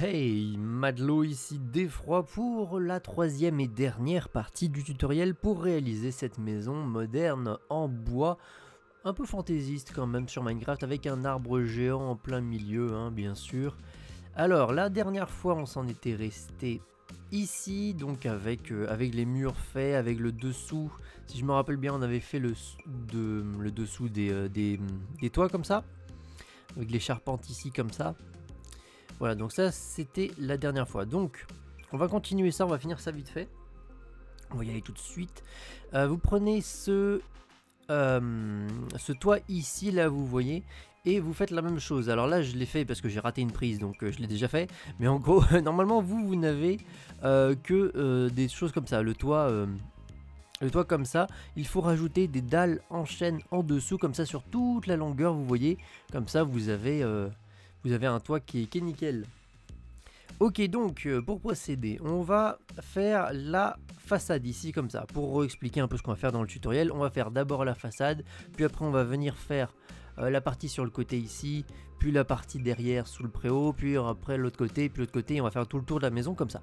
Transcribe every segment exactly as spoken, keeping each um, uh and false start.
Hey, Madlo ici d'Effroi pour la troisième et dernière partie du tutoriel pour réaliser cette maison moderne en bois, un peu fantaisiste quand même sur Minecraft avec un arbre géant en plein milieu, hein, bien sûr. Alors la dernière fois on s'en était resté ici, donc avec, euh, avec les murs faits, avec le dessous, si je me rappelle bien on avait fait le, de, le dessous des, euh, des, des toits comme ça, avec les charpentes ici comme ça. Voilà, donc ça c'était la dernière fois. Donc on va continuer ça, on va finir ça vite fait. On va y aller tout de suite. Euh, vous prenez ce, euh, ce toit ici, là vous voyez, et vous faites la même chose. Alors là je l'ai fait parce que j'ai raté une prise, donc euh, je l'ai déjà fait. Mais en gros, normalement vous, vous n'avez euh, que euh, des choses comme ça. Le toit... Euh, Le toit comme ça, il faut rajouter des dalles en chaîne en dessous, comme ça sur toute la longueur, vous voyez. Comme ça vous avez... Euh, Vous avez un toit qui est, qui est nickel. Ok, donc euh, pour procéder, on va faire la façade ici comme ça. Pour expliquer un peu ce qu'on va faire dans le tutoriel, on va faire d'abord la façade, puis après on va venir faire euh, la partie sur le côté ici, puis la partie derrière sous le préau, puis après l'autre côté, puis l'autre côté, on va faire tout le tour de la maison comme ça.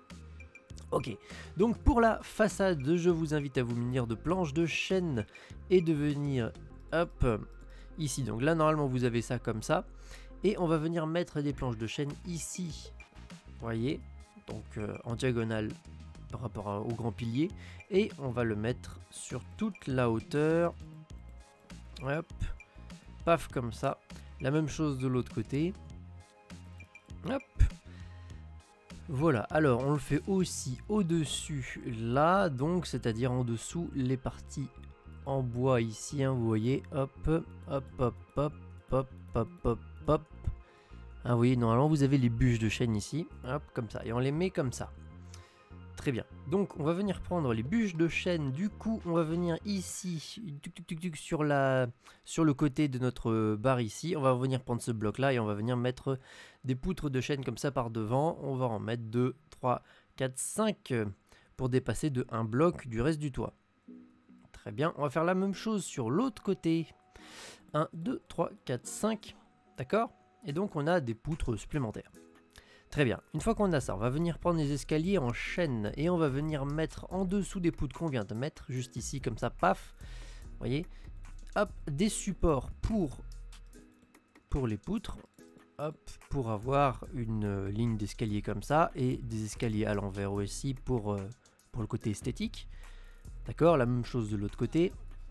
Ok, donc pour la façade, je vous invite à vous munir de planches de chêne et de venir, hop, ici. Donc là normalement vous avez ça comme ça. Et on va venir mettre des planches de chêne ici, voyez, donc euh, en diagonale par rapport à, au grand pilier. Et on va le mettre sur toute la hauteur, hop, paf comme ça. La même chose de l'autre côté, hop. Voilà, alors on le fait aussi au-dessus là, donc c'est-à-dire en dessous les parties en bois ici, hein, vous voyez, hop, hop, hop, hop, hop, hop, hop. Hop. Ah vous voyez, normalement vous avez les bûches de chêne ici, hop, comme ça, et on les met comme ça. Très bien, donc on va venir prendre les bûches de chêne, du coup on va venir ici, tuc, tuc, tuc, tuc, sur, la, sur le côté de notre barre ici, on va venir prendre ce bloc là et on va venir mettre des poutres de chêne comme ça par devant, on va en mettre deux, trois, quatre, cinq pour dépasser de un bloc du reste du toit. Très bien, on va faire la même chose sur l'autre côté, un, deux, trois, quatre, cinq. D'accord? Et donc on a des poutres supplémentaires. Très bien. Une fois qu'on a ça, on va venir prendre les escaliers en chaîne et on va venir mettre en dessous des poutres qu'on vient de mettre, juste ici, comme ça, paf. Vous voyez? Hop, des supports pour, pour les poutres. Hop, pour avoir une euh, ligne d'escalier comme ça et des escaliers à l'envers aussi pour, euh, pour le côté esthétique. D'accord? La même chose de l'autre côté.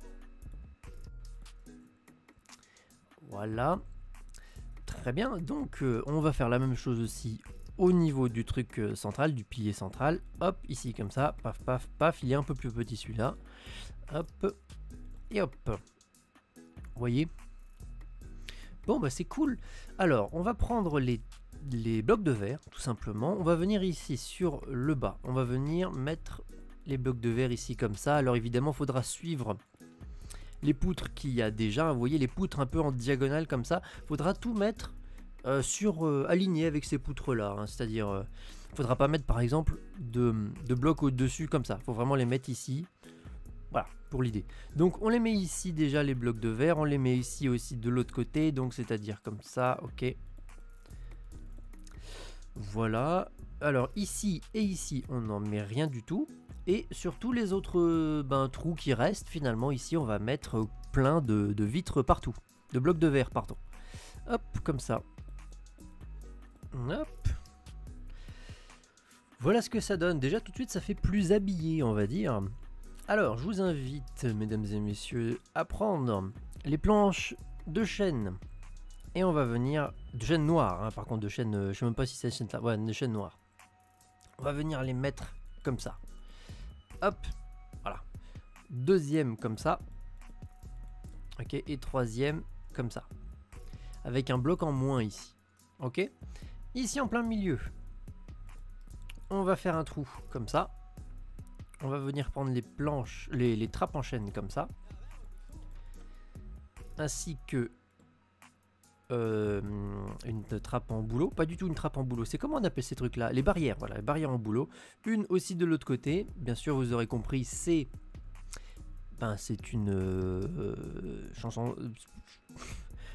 Voilà. Très bien, donc euh, on va faire la même chose aussi au niveau du truc euh, central, du pilier central. Hop, ici comme ça, paf, paf, paf, il est un peu plus petit celui-là. Hop, et hop. Vous voyez? Bon, bah c'est cool. Alors, on va prendre les, les blocs de verre, tout simplement. On va venir ici sur le bas. On va venir mettre les blocs de verre ici comme ça. Alors évidemment, il faudra suivre les poutres qu'il y a déjà, vous voyez les poutres un peu en diagonale comme ça, faudra tout mettre euh, sur euh, aligné avec ces poutres là, hein, c'est-à-dire euh, faudra pas mettre par exemple de, de blocs au-dessus comme ça, faut vraiment les mettre ici, voilà pour l'idée. Donc on les met ici déjà les blocs de verre, on les met ici aussi de l'autre côté, donc c'est-à-dire comme ça, ok. Voilà, alors ici et ici on n'en met rien du tout. Et sur tous les autres euh, ben, trous qui restent, finalement, ici, on va mettre plein de, de vitres partout. De blocs de verre, pardon. Hop, comme ça. Hop. Voilà ce que ça donne. Déjà, tout de suite, ça fait plus habillé, on va dire. Alors, je vous invite, mesdames et messieurs, à prendre les planches de chêne. Et on va venir... De chêne noir, hein, par contre, de chêne... Euh, je sais même pas si c'est chêne là. Ouais, de chêne noir. On va venir les mettre comme ça. Hop, voilà. Deuxième comme ça. Ok, et troisième comme ça. Avec un bloc en moins ici. Ok. Ici en plein milieu. On va faire un trou comme ça. On va venir prendre les planches, les, les trappes en chaîne comme ça. Ainsi que euh, une trappe en bouleau. Pas du tout une trappe en bouleau. C'est comment on appelle ces trucs là? Les barrières, voilà, les barrières en bouleau. Une aussi de l'autre côté. Bien sûr, vous aurez compris, c'est ben, c'est une euh, chanson.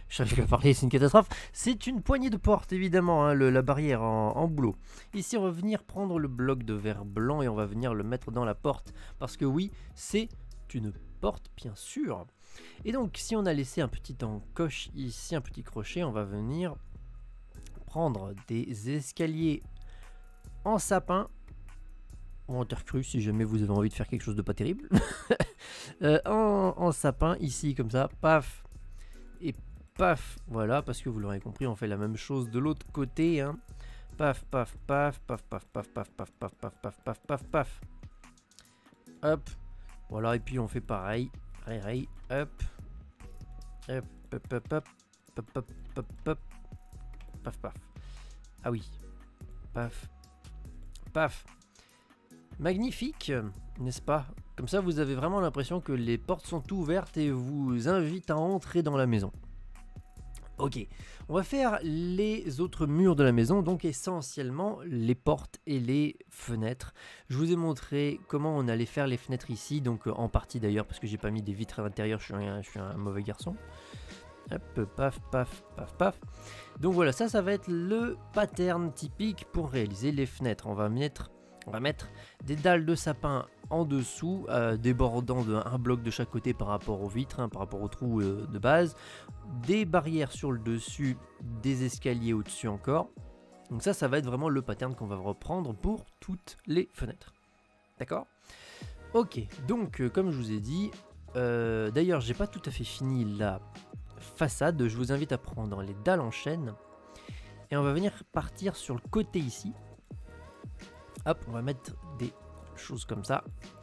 Je savais pas parler, c'est une catastrophe. C'est une poignée de porte, évidemment, hein, le, la barrière en, en boulot. Ici, on va venir prendre le bloc de verre blanc et on va venir le mettre dans la porte. Parce que oui, c'est une porte, bien sûr. Et donc, si on a laissé un petit encoche ici, un petit crochet, on va venir prendre des escaliers en sapin ou en terre crue si jamais vous avez envie de faire quelque chose de pas terrible. euh, en, en sapin ici comme ça, paf et paf, voilà, parce que vous l'aurez compris, on fait la même chose de l'autre côté, hein. Paf, paf, paf, paf, paf, paf, paf, paf, paf, paf, paf, paf, paf, paf. Hop, voilà, et puis on fait pareil, pareil, hop, hop, hop, hop, hop, hop, hop, hop, hop, paf, paf. Ah oui, paf, paf. Magnifique, n'est-ce pas? Comme ça, vous avez vraiment l'impression que les portes sont ouvertes et vous invitent à entrer dans la maison. Ok, on va faire les autres murs de la maison, donc essentiellement les portes et les fenêtres. Je vous ai montré comment on allait faire les fenêtres ici, donc en partie d'ailleurs, parce que j'ai pas mis des vitres à l'intérieur, je suis un, je suis un mauvais garçon. Hop, paf, paf, paf, paf. Donc voilà, ça, ça va être le pattern typique pour réaliser les fenêtres. On va mettre... On va mettre des dalles de sapin en dessous, euh, débordant de un bloc de chaque côté par rapport aux vitres, hein, par rapport aux trous euh, de base. Des barrières sur le dessus, des escaliers au-dessus encore. Donc ça, ça va être vraiment le pattern qu'on va reprendre pour toutes les fenêtres. D'accord? Ok, donc euh, comme je vous ai dit, euh, d'ailleurs, j'ai pas tout à fait fini la façade. Je vous invite à prendre les dalles en chaîne. Et on va venir partir sur le côté ici. Hop, on va mettre des choses comme ça.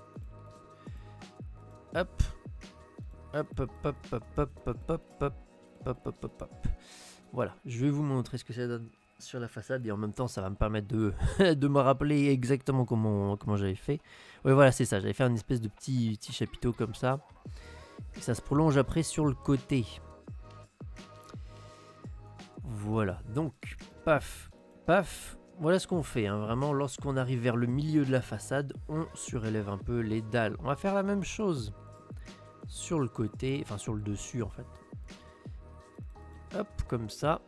Hop. Hop, hop, hop, hop, hop, hop, hop, hop, hop, hop, hop, hop. Voilà, je vais vous montrer ce que ça donne sur la façade et en même temps ça va me permettre de, de me rappeler exactement comment, comment j'avais fait. Oui, voilà, c'est ça, j'avais fait un espèce de petit, petit chapiteau comme ça. Et ça se prolonge après sur le côté. Voilà, donc, paf, paf. Voilà ce qu'on fait, hein. Vraiment, lorsqu'on arrive vers le milieu de la façade, on surélève un peu les dalles. On va faire la même chose sur le côté, enfin sur le dessus en fait. Hop, comme ça.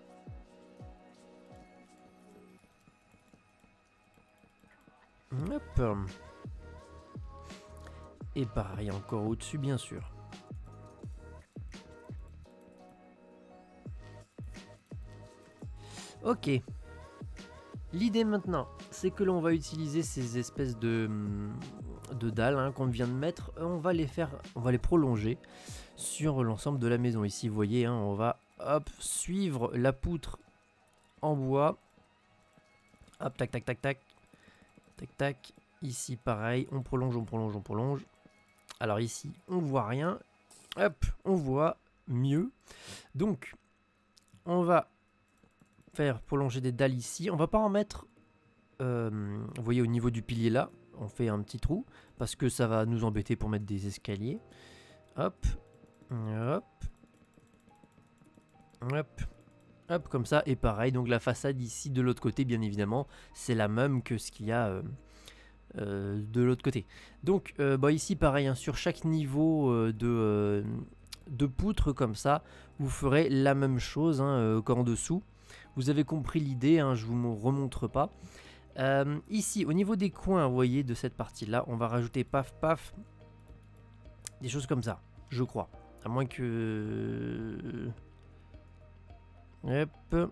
Hop. Et pareil encore au-dessus, bien sûr. Ok. L'idée maintenant, c'est que l'on va utiliser ces espèces de, de dalles hein, qu'on vient de mettre. On va les faire, on va les prolonger sur l'ensemble de la maison. Ici, vous voyez, hein, on va hop, suivre la poutre en bois. Hop, tac, tac, tac, tac. Tac, tac. Ici, pareil, on prolonge, on prolonge, on prolonge. Alors ici, on voit rien. Hop, on voit mieux. Donc, on va faire prolonger des dalles ici. On va pas en mettre, euh, vous voyez, au niveau du pilier là, on fait un petit trou parce que ça va nous embêter pour mettre des escaliers. Hop, hop, hop, hop, comme ça. Et pareil, donc la façade ici de l'autre côté, bien évidemment, c'est la même que ce qu'il y a euh, euh, de l'autre côté. Donc, euh, bah ici, pareil, hein, sur chaque niveau euh, de, euh, de poutre comme ça, vous ferez la même chose hein, euh, qu'en dessous. Vous avez compris l'idée, hein, je ne vous remontre pas. Euh, ici, au niveau des coins, vous voyez, de cette partie-là, on va rajouter paf, paf, des choses comme ça, je crois. À moins que... Hop.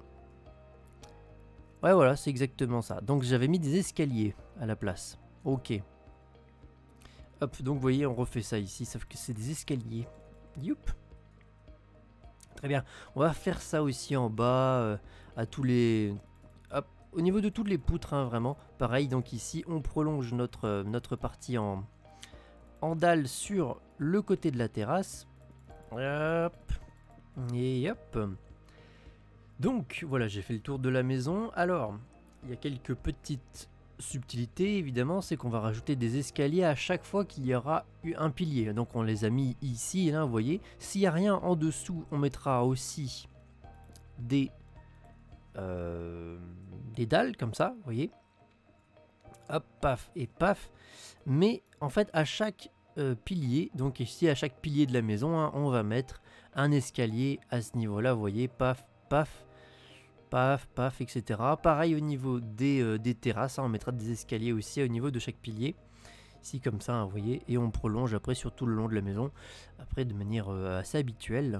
Ouais, voilà, c'est exactement ça. Donc, j'avais mis des escaliers à la place. Ok. Hop, donc, vous voyez, on refait ça ici, sauf que c'est des escaliers. Youp. Très bien. On va faire ça aussi en bas, euh, à tous les... Hop. Au niveau de toutes les poutres, hein, vraiment. Pareil, donc ici, on prolonge notre, euh, notre partie en, en dalle sur le côté de la terrasse. Hop. Et hop. Donc, voilà, j'ai fait le tour de la maison. Alors, il y a quelques petites subtilités, évidemment. C'est qu'on va rajouter des escaliers à chaque fois qu'il y aura eu un pilier. Donc, on les a mis ici et là, vous voyez. S'il n'y a rien en dessous, on mettra aussi des... Euh, des dalles comme ça, vous voyez. Hop, paf et paf. Mais en fait, à chaque euh, pilier, donc ici à chaque pilier de la maison, hein, on va mettre un escalier à ce niveau-là, vous voyez, paf, paf, paf, paf, et cetera. Pareil au niveau des, euh, des terrasses, hein, on mettra des escaliers aussi au niveau de chaque pilier. Ici comme ça, hein, vous voyez, et on prolonge après sur tout le long de la maison, après de manière euh, assez habituelle.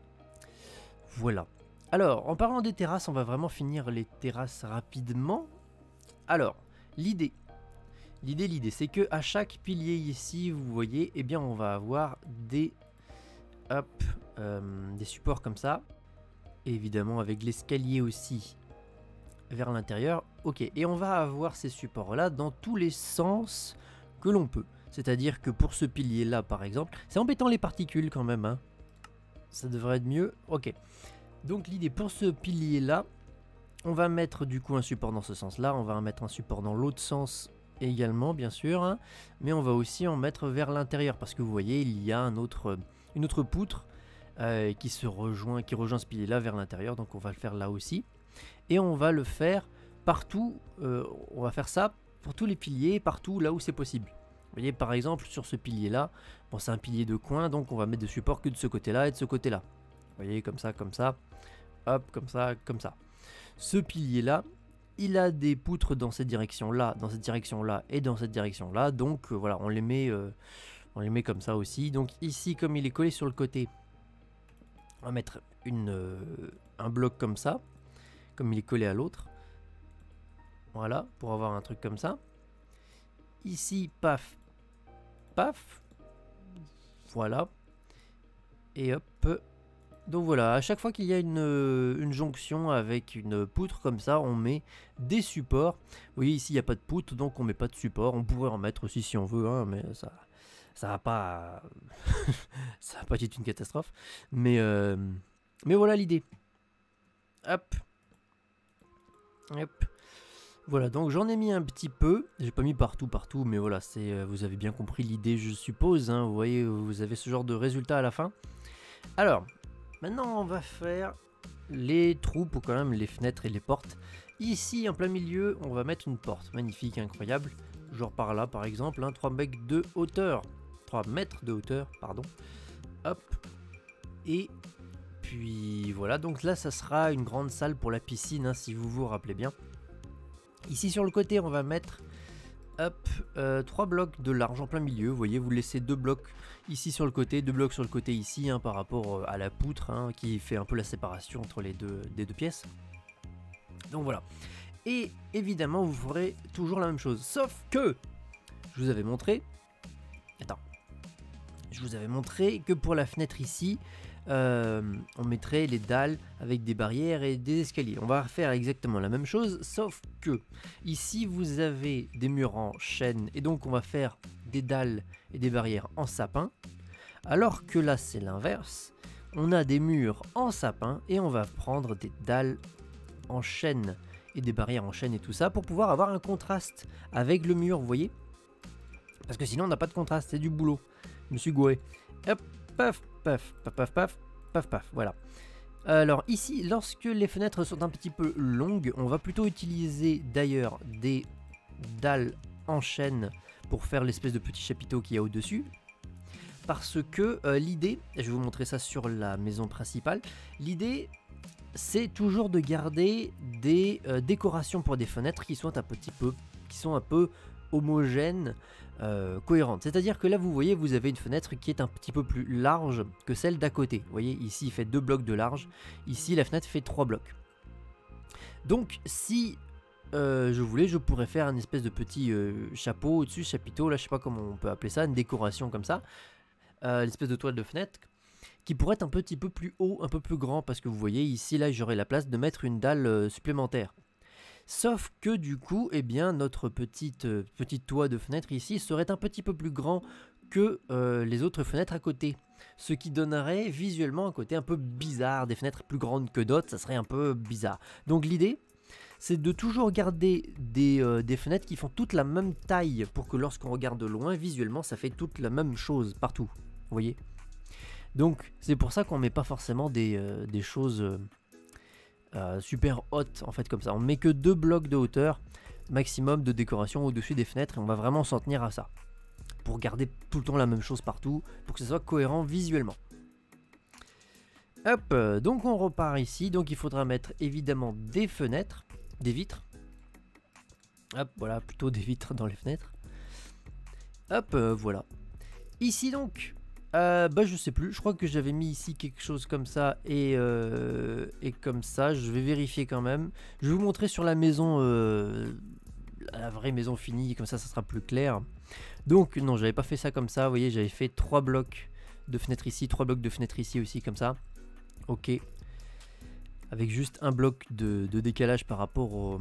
Voilà. Alors, en parlant des terrasses, on va vraiment finir les terrasses rapidement. Alors, l'idée, l'idée, l'idée, c'est que à chaque pilier ici, vous voyez, eh bien, on va avoir des, hop, euh, des supports comme ça. Et évidemment, avec l'escalier aussi vers l'intérieur. Ok, et on va avoir ces supports-là dans tous les sens que l'on peut. C'est-à-dire que pour ce pilier-là, par exemple, c'est embêtant les particules quand même, hein. Ça devrait être mieux. Ok. Donc l'idée pour ce pilier-là, on va mettre du coup un support dans ce sens-là. On va mettre un support dans l'autre sens également, bien sûr. Hein. Mais on va aussi en mettre vers l'intérieur. Parce que vous voyez, il y a un autre, une autre poutre euh, qui se rejoint, qui rejoint ce pilier-là vers l'intérieur. Donc on va le faire là aussi. Et on va le faire partout. Euh, on va faire ça pour tous les piliers, partout là où c'est possible. Vous voyez, par exemple, sur ce pilier-là, bon, c'est un pilier de coin, donc on va mettre des supports que de ce côté-là et de ce côté-là. Vous voyez, comme ça, comme ça, hop, comme ça, comme ça. Ce pilier-là, il a des poutres dans cette direction-là, dans cette direction-là et dans cette direction-là. Donc, euh, voilà, on les, met, euh, on les met comme ça aussi. Donc ici, comme il est collé sur le côté, on va mettre une, euh, un bloc comme ça, comme il est collé à l'autre. Voilà, pour avoir un truc comme ça. Ici, paf, paf, voilà, et hop. Donc voilà, à chaque fois qu'il y a une, une jonction avec une poutre comme ça, on met des supports. Vous voyez ici il n'y a pas de poutre, donc on met pas de support. On pourrait en mettre aussi si on veut, hein, mais ça ça va pas ça va pas être une catastrophe. Mais, euh, mais voilà l'idée. Hop. Hop. Voilà, donc j'en ai mis un petit peu, j'ai pas mis partout, partout, mais voilà, c'est, euh, vous avez bien compris l'idée, je suppose, hein, vous voyez, vous avez ce genre de résultat à la fin. Alors, maintenant on va faire les trous pour quand même les fenêtres et les portes. Ici, en plein milieu, on va mettre une porte, magnifique, incroyable, genre par là par exemple, hein, trois mètres de hauteur, trois mètres de hauteur, pardon, hop, et puis voilà, donc là ça sera une grande salle pour la piscine, hein, si vous vous rappelez bien. Ici sur le côté on va mettre hop, euh, trois blocs de large en plein milieu, vous voyez, vous laissez deux blocs ici sur le côté, deux blocs sur le côté ici, hein, par rapport à la poutre, hein, qui fait un peu la séparation entre les deux, des deux pièces. Donc voilà, et évidemment vous ferez toujours la même chose, sauf que je vous avais montré, attends, je vous avais montré que pour la fenêtre ici, Euh, on mettrait les dalles avec des barrières et des escaliers. On va faire exactement la même chose, sauf que ici vous avez des murs en chêne et donc on va faire des dalles et des barrières en sapin, alors que là c'est l'inverse. On a des murs en sapin et on va prendre des dalles en chêne et des barrières en chêne et tout ça pour pouvoir avoir un contraste avec le mur, vous voyez, parce que sinon on n'a pas de contraste, c'est du boulot. Je me suis gouré. Hop, paf, paf, paf, paf, paf, paf, paf, voilà. Alors ici, lorsque les fenêtres sont un petit peu longues, on va plutôt utiliser d'ailleurs des dalles en chêne pour faire l'espèce de petit chapiteau qu'il y a au-dessus. Parce que euh, l'idée, je vais vous montrer ça sur la maison principale, l'idée c'est toujours de garder des euh, décorations pour des fenêtres qui sont un petit peu, qui sont un peu homogènes, euh, cohérentes. C'est-à-dire que là vous voyez, vous avez une fenêtre qui est un petit peu plus large que celle d'à côté. Vous voyez, ici il fait deux blocs de large, ici la fenêtre fait trois blocs. Donc si euh, je voulais, je pourrais faire un espèce de petit euh, chapeau au-dessus, chapiteau, là je sais pas comment on peut appeler ça, une décoration comme ça, euh, l'espèce de toile de fenêtre, qui pourrait être un petit peu plus haut, un peu plus grand, parce que vous voyez ici, là j'aurai la place de mettre une dalle euh, supplémentaire. Sauf que du coup, eh bien, notre petite, euh, petite toit de fenêtre ici serait un petit peu plus grand que euh, les autres fenêtres à côté. Ce qui donnerait visuellement un côté un peu bizarre, des fenêtres plus grandes que d'autres, ça serait un peu bizarre. Donc l'idée, c'est de toujours garder des, euh, des fenêtres qui font toutes la même taille pour que lorsqu'on regarde de loin, visuellement, ça fait toute la même chose partout. Vous voyez ? Donc c'est pour ça qu'on met pas forcément des, euh, des choses... Euh, Euh, super haute en fait comme ça, on met que deux blocs de hauteur maximum de décoration au-dessus des fenêtres et on va vraiment s'en tenir à ça pour garder tout le temps la même chose partout, pour que ce soit cohérent visuellement. Hop, euh, donc on repart ici. Donc il faudra mettre évidemment des fenêtres, des vitres. Hop, voilà, plutôt des vitres dans les fenêtres. Hop, euh, voilà. Ici donc, euh, bah je sais plus, je crois que j'avais mis ici quelque chose comme ça et, euh, et comme ça. Je vais vérifier quand même. Je vais vous montrer sur la maison, euh, la vraie maison finie, comme ça ça sera plus clair. Donc non, j'avais pas fait ça comme ça, vous voyez, j'avais fait trois blocs de fenêtres ici, trois blocs de fenêtres ici aussi, comme ça. Ok. Avec juste un bloc de, de décalage par rapport au,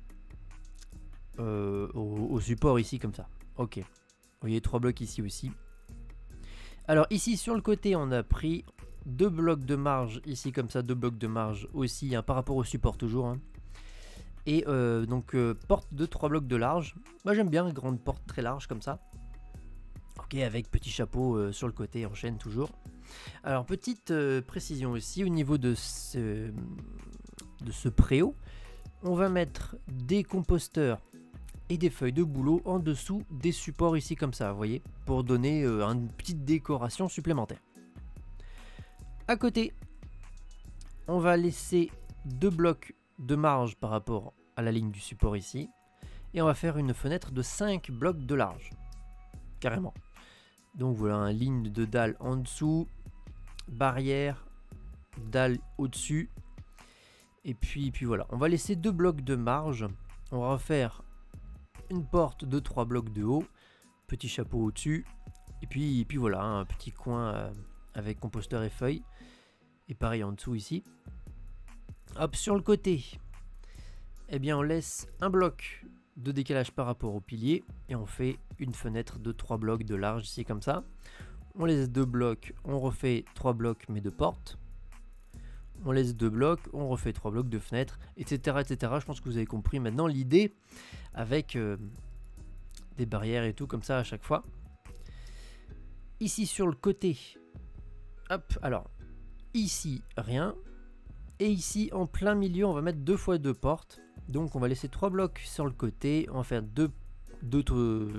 euh, au, au support ici, comme ça. Ok. Vous voyez, trois blocs ici aussi. Alors ici sur le côté, on a pris deux blocs de marge ici, comme ça, deux blocs de marge aussi, hein, par rapport au support toujours. Hein. Et euh, donc euh, porte de trois blocs de large. Moi j'aime bien, grande porte très large comme ça. Ok, avec petit chapeau euh, sur le côté, en chaîne toujours. Alors petite euh, précision aussi, au niveau de ce, de ce préau, on va mettre des composteurs et des feuilles de bouleau en dessous des supports ici comme ça, vous voyez, pour donner euh, une petite décoration supplémentaire. À côté, on va laisser deux blocs de marge par rapport à la ligne du support ici, et on va faire une fenêtre de cinq blocs de large, carrément. Donc voilà, une ligne de dalle en dessous, barrière, dalle au-dessus, et puis, puis voilà. On va laisser deux blocs de marge, on va refaire une porte de trois blocs de haut, petit chapeau au-dessus, et puis, et puis voilà, un petit coin euh, avec composteur et feuilles, et pareil en dessous ici. Hop, sur le côté, eh bien on laisse un bloc de décalage par rapport au pilier, et on fait une fenêtre de trois blocs de large ici comme ça. On laisse deux blocs, on refait trois blocs mais de portes. On laisse deux blocs, on refait trois blocs de fenêtres, et cetera et cetera. Je pense que vous avez compris maintenant l'idée avec euh, des barrières et tout comme ça à chaque fois. Ici sur le côté, hop, alors ici rien, et ici en plein milieu on va mettre deux fois deux portes. Donc on va laisser trois blocs sur le côté, on va faire deux, deux, deux,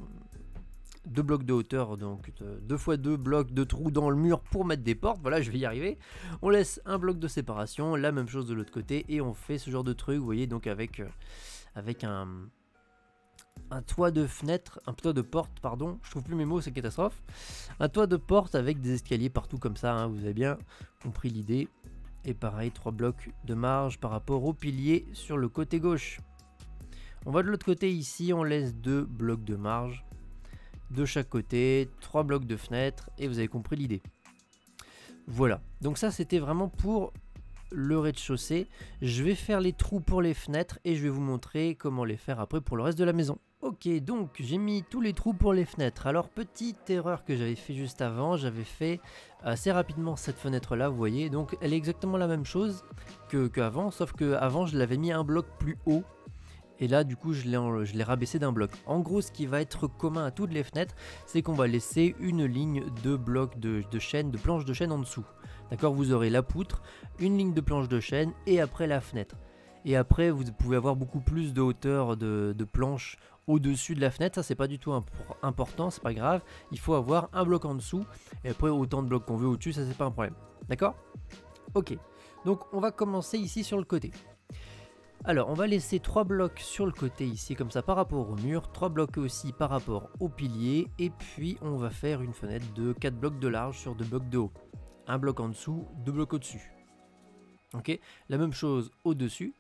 deux blocs de hauteur, donc deux fois deux blocs de trous dans le mur pour mettre des portes. Voilà, je vais y arriver. On laisse un bloc de séparation, la même chose de l'autre côté, et on fait ce genre de truc, vous voyez, donc avec, euh, avec un, un toit de fenêtre, un toit de porte, pardon, je trouve plus mes mots, c'est catastrophe. Un toit de porte avec des escaliers partout comme ça, hein, vous avez bien compris l'idée. Et pareil, trois blocs de marge par rapport au pilier sur le côté gauche. On va de l'autre côté ici, on laisse deux blocs de marge de chaque côté, trois blocs de fenêtre, et vous avez compris l'idée. Voilà, donc ça c'était vraiment pour le rez-de-chaussée. Je vais faire les trous pour les fenêtres et je vais vous montrer comment les faire après pour le reste de la maison. Ok, donc j'ai mis tous les trous pour les fenêtres. Alors petite erreur que j'avais fait juste avant, j'avais fait assez rapidement cette fenêtre là, vous voyez, donc elle est exactement la même chose que qu'avant, sauf que avant je l'avais mis un bloc plus haut. Et là du coup je l'ai rabaissé d'un bloc. En gros ce qui va être commun à toutes les fenêtres, c'est qu'on va laisser une ligne de blocs de, de chaîne, de planches de chaîne en dessous. D'accord, vous aurez la poutre, une ligne de planches de chaîne et après la fenêtre. Et après vous pouvez avoir beaucoup plus de hauteur de, de planches au-dessus de la fenêtre, ça c'est pas du tout imp important, c'est pas grave. Il faut avoir un bloc en dessous et après autant de blocs qu'on veut au-dessus, ça c'est pas un problème. D'accord? Ok, donc on va commencer ici sur le côté. Alors on va laisser trois blocs sur le côté ici comme ça par rapport au mur, trois blocs aussi par rapport au pilier, et puis on va faire une fenêtre de quatre blocs de large sur deux blocs de haut. Un bloc en dessous, deux blocs au-dessus. Ok, la même chose au-dessus.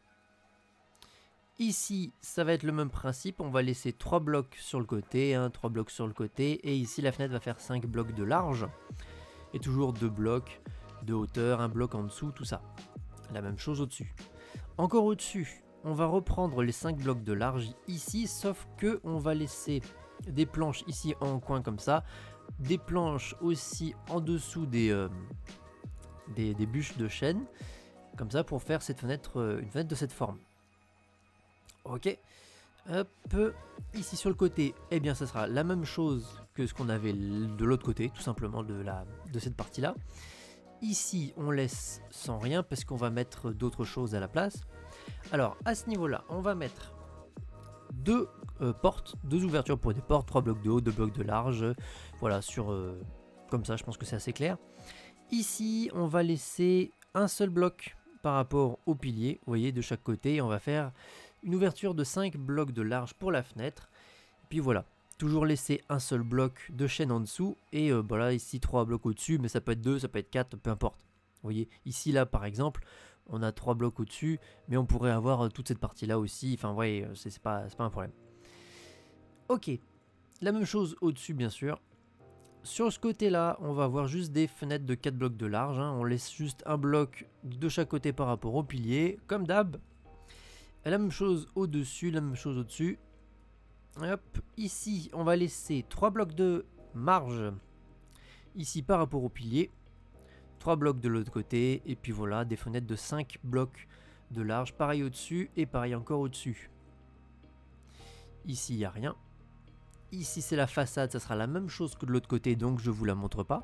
Ici, ça va être le même principe, on va laisser trois blocs sur le côté, hein, trois blocs sur le côté, et ici la fenêtre va faire cinq blocs de large, et toujours deux blocs de hauteur, un bloc en dessous, tout ça. La même chose au-dessus. Encore au-dessus, on va reprendre les cinq blocs de large ici, sauf que on va laisser des planches ici en coin comme ça, des planches aussi en dessous des, euh, des, des bûches de chêne, comme ça pour faire cette fenêtre, euh, une fenêtre de cette forme. Ok, hop, ici sur le côté, eh bien ça sera la même chose que ce qu'on avait de l'autre côté, tout simplement de, la, de cette partie-là. Ici, on laisse sans rien parce qu'on va mettre d'autres choses à la place. Alors, à ce niveau-là, on va mettre deux euh, portes, deux ouvertures pour des portes, trois blocs de haut, deux blocs de large. Voilà, sur euh, comme ça, je pense que c'est assez clair. Ici, on va laisser un seul bloc par rapport au pilier, vous voyez, de chaque côté. Et on va faire une ouverture de cinq blocs de large pour la fenêtre. Et puis voilà, toujours laisser un seul bloc de chaîne en dessous. Et euh, voilà, ici, trois blocs au-dessus, mais ça peut être deux, ça peut être quatre, peu importe. Vous voyez, ici, là, par exemple, on a trois blocs au-dessus, mais on pourrait avoir euh, toute cette partie-là aussi. Enfin, vous voyez, c'est pas, c'est pas un problème. Ok, la même chose au-dessus, bien sûr. Sur ce côté-là, on va avoir juste des fenêtres de quatre blocs de large. Hein. On laisse juste un bloc de chaque côté par rapport au pilier, comme d'hab. La même chose au-dessus, la même chose au-dessus. Hop, ici, on va laisser trois blocs de marge, ici par rapport au pilier. trois blocs de l'autre côté, et puis voilà, des fenêtres de cinq blocs de large. Pareil au-dessus, et pareil encore au-dessus. Ici, il n'y a rien. Ici c'est la façade, ça sera la même chose que de l'autre côté, donc je vous la montre pas.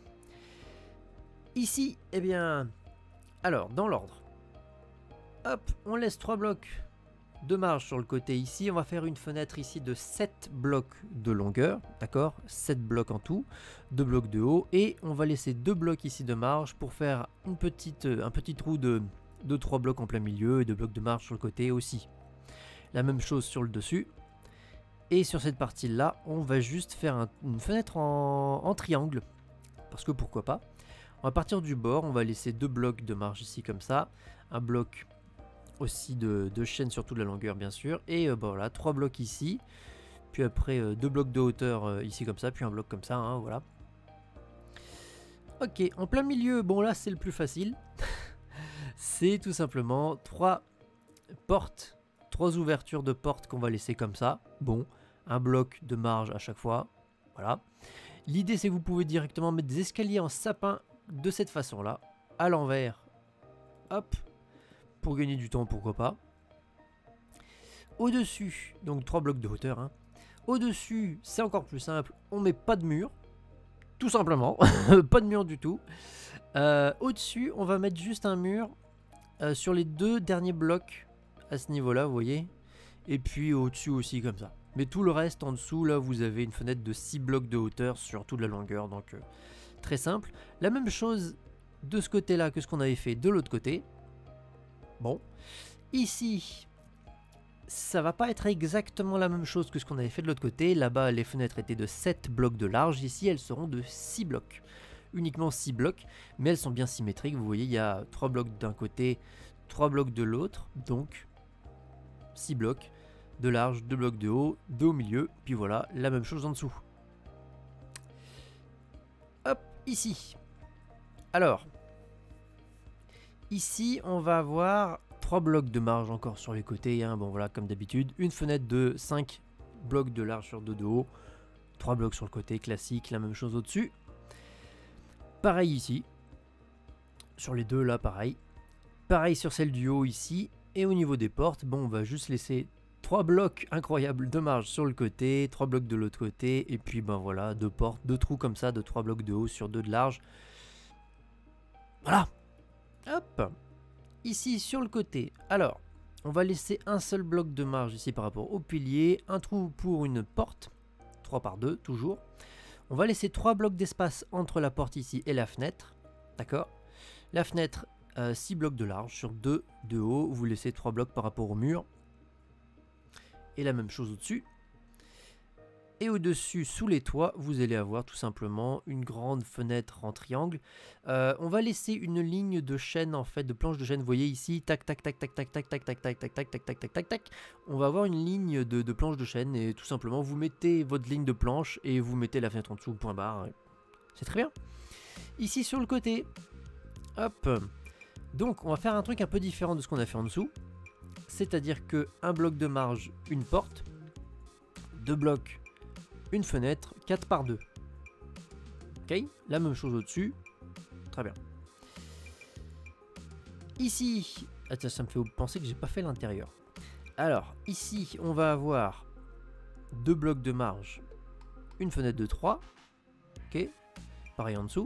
Ici, eh bien, alors dans l'ordre, hop, on laisse trois blocs de marge sur le côté ici. On va faire une fenêtre ici de sept blocs de longueur, d'accord, sept blocs en tout, deux blocs de haut, et on va laisser deux blocs ici de marge pour faire une petite, un petit trou de, de trois blocs en plein milieu et deux blocs de marge sur le côté aussi. La même chose sur le dessus. Et sur cette partie-là, on va juste faire un, une fenêtre en, en triangle. Parce que pourquoi pas. On va partir du bord, on va laisser deux blocs de marge ici comme ça. Un bloc aussi de, de chaîne sur toute la longueur bien sûr. Et euh, bah voilà, trois blocs ici. Puis après euh, deux blocs de hauteur euh, ici comme ça. Puis un bloc comme ça, hein, voilà. Ok, en plein milieu, bon là c'est le plus facile. C'est tout simplement trois portes. Trois ouvertures de portes qu'on va laisser comme ça. Bon, un bloc de marge à chaque fois. Voilà. L'idée, c'est que vous pouvez directement mettre des escaliers en sapin de cette façon-là, à l'envers. Hop. Pour gagner du temps, pourquoi pas. Au-dessus, donc trois blocs de hauteur. Hein. Au-dessus, c'est encore plus simple. On met pas de mur. Tout simplement. Pas de mur du tout. Euh, Au-dessus, on va mettre juste un mur euh, sur les deux derniers blocs. À ce niveau-là, vous voyez. Et puis au-dessus aussi, comme ça. Mais tout le reste, en dessous, là, vous avez une fenêtre de six blocs de hauteur sur toute la longueur. Donc, euh, très simple. La même chose de ce côté-là que ce qu'on avait fait de l'autre côté. Bon. Ici, ça va pas être exactement la même chose que ce qu'on avait fait de l'autre côté. Là-bas, les fenêtres étaient de sept blocs de large. Ici, elles seront de six blocs. Uniquement six blocs. Mais elles sont bien symétriques. Vous voyez, il y a trois blocs d'un côté, trois blocs de l'autre. Donc, six blocs de large, deux blocs de haut, deux au milieu, puis voilà, la même chose en dessous. Hop, ici. Alors, ici, on va avoir trois blocs de marge encore sur les côtés, hein, bon voilà, comme d'habitude. Une fenêtre de cinq blocs de large sur deux de haut, trois blocs sur le côté, classique, la même chose au-dessus. Pareil ici, sur les deux là, pareil. Pareil sur celle du haut ici. Et au niveau des portes, bon, on va juste laisser trois blocs incroyables de marge sur le côté, trois blocs de l'autre côté, et puis ben voilà, deux portes, deux trous comme ça, de trois blocs de haut sur deux de large. Voilà. Hop. Ici sur le côté, alors, on va laisser un seul bloc de marge ici par rapport au pilier, un trou pour une porte, trois par deux toujours. On va laisser trois blocs d'espace entre la porte ici et la fenêtre, d'accord. La fenêtre, Euh, six blocs de large sur deux de haut, vous laissez trois blocs par rapport au mur. Et la même chose au-dessus. Et au-dessus, sous les toits, vous allez avoir tout simplement une grande fenêtre en triangle. Euh, on va laisser une ligne de chaîne, en fait, de planche de chaîne. Vous voyez ici, tac, tac, tac, tac, tac, tac, tac, tac, tac, tac, tac, tac, tac, tac, tac, tac. On va avoir une ligne de, de planche de chaîne et tout simplement, vous mettez votre ligne de planche et vous mettez la fenêtre en dessous, point barre. C'est très bien. Ici, sur le côté, hop. Donc on va faire un truc un peu différent de ce qu'on a fait en dessous. C'est-à-dire que un bloc de marge, une porte, deux blocs, une fenêtre, quatre par deux. Ok, la même chose au-dessus. Très bien. Ici, ah tiens, ça me fait penser que j'ai pas fait l'intérieur. Alors, ici, on va avoir deux blocs de marge, une fenêtre de trois. Ok, pareil en dessous.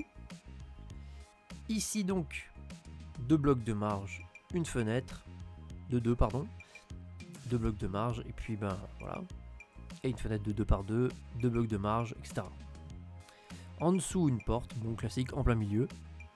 Ici donc, deux blocs de marge, une fenêtre, de deux pardon, deux blocs de marge, et puis ben voilà, et une fenêtre de deux par deux, deux blocs de marge, et cetera. En dessous une porte, bon classique, en plein milieu,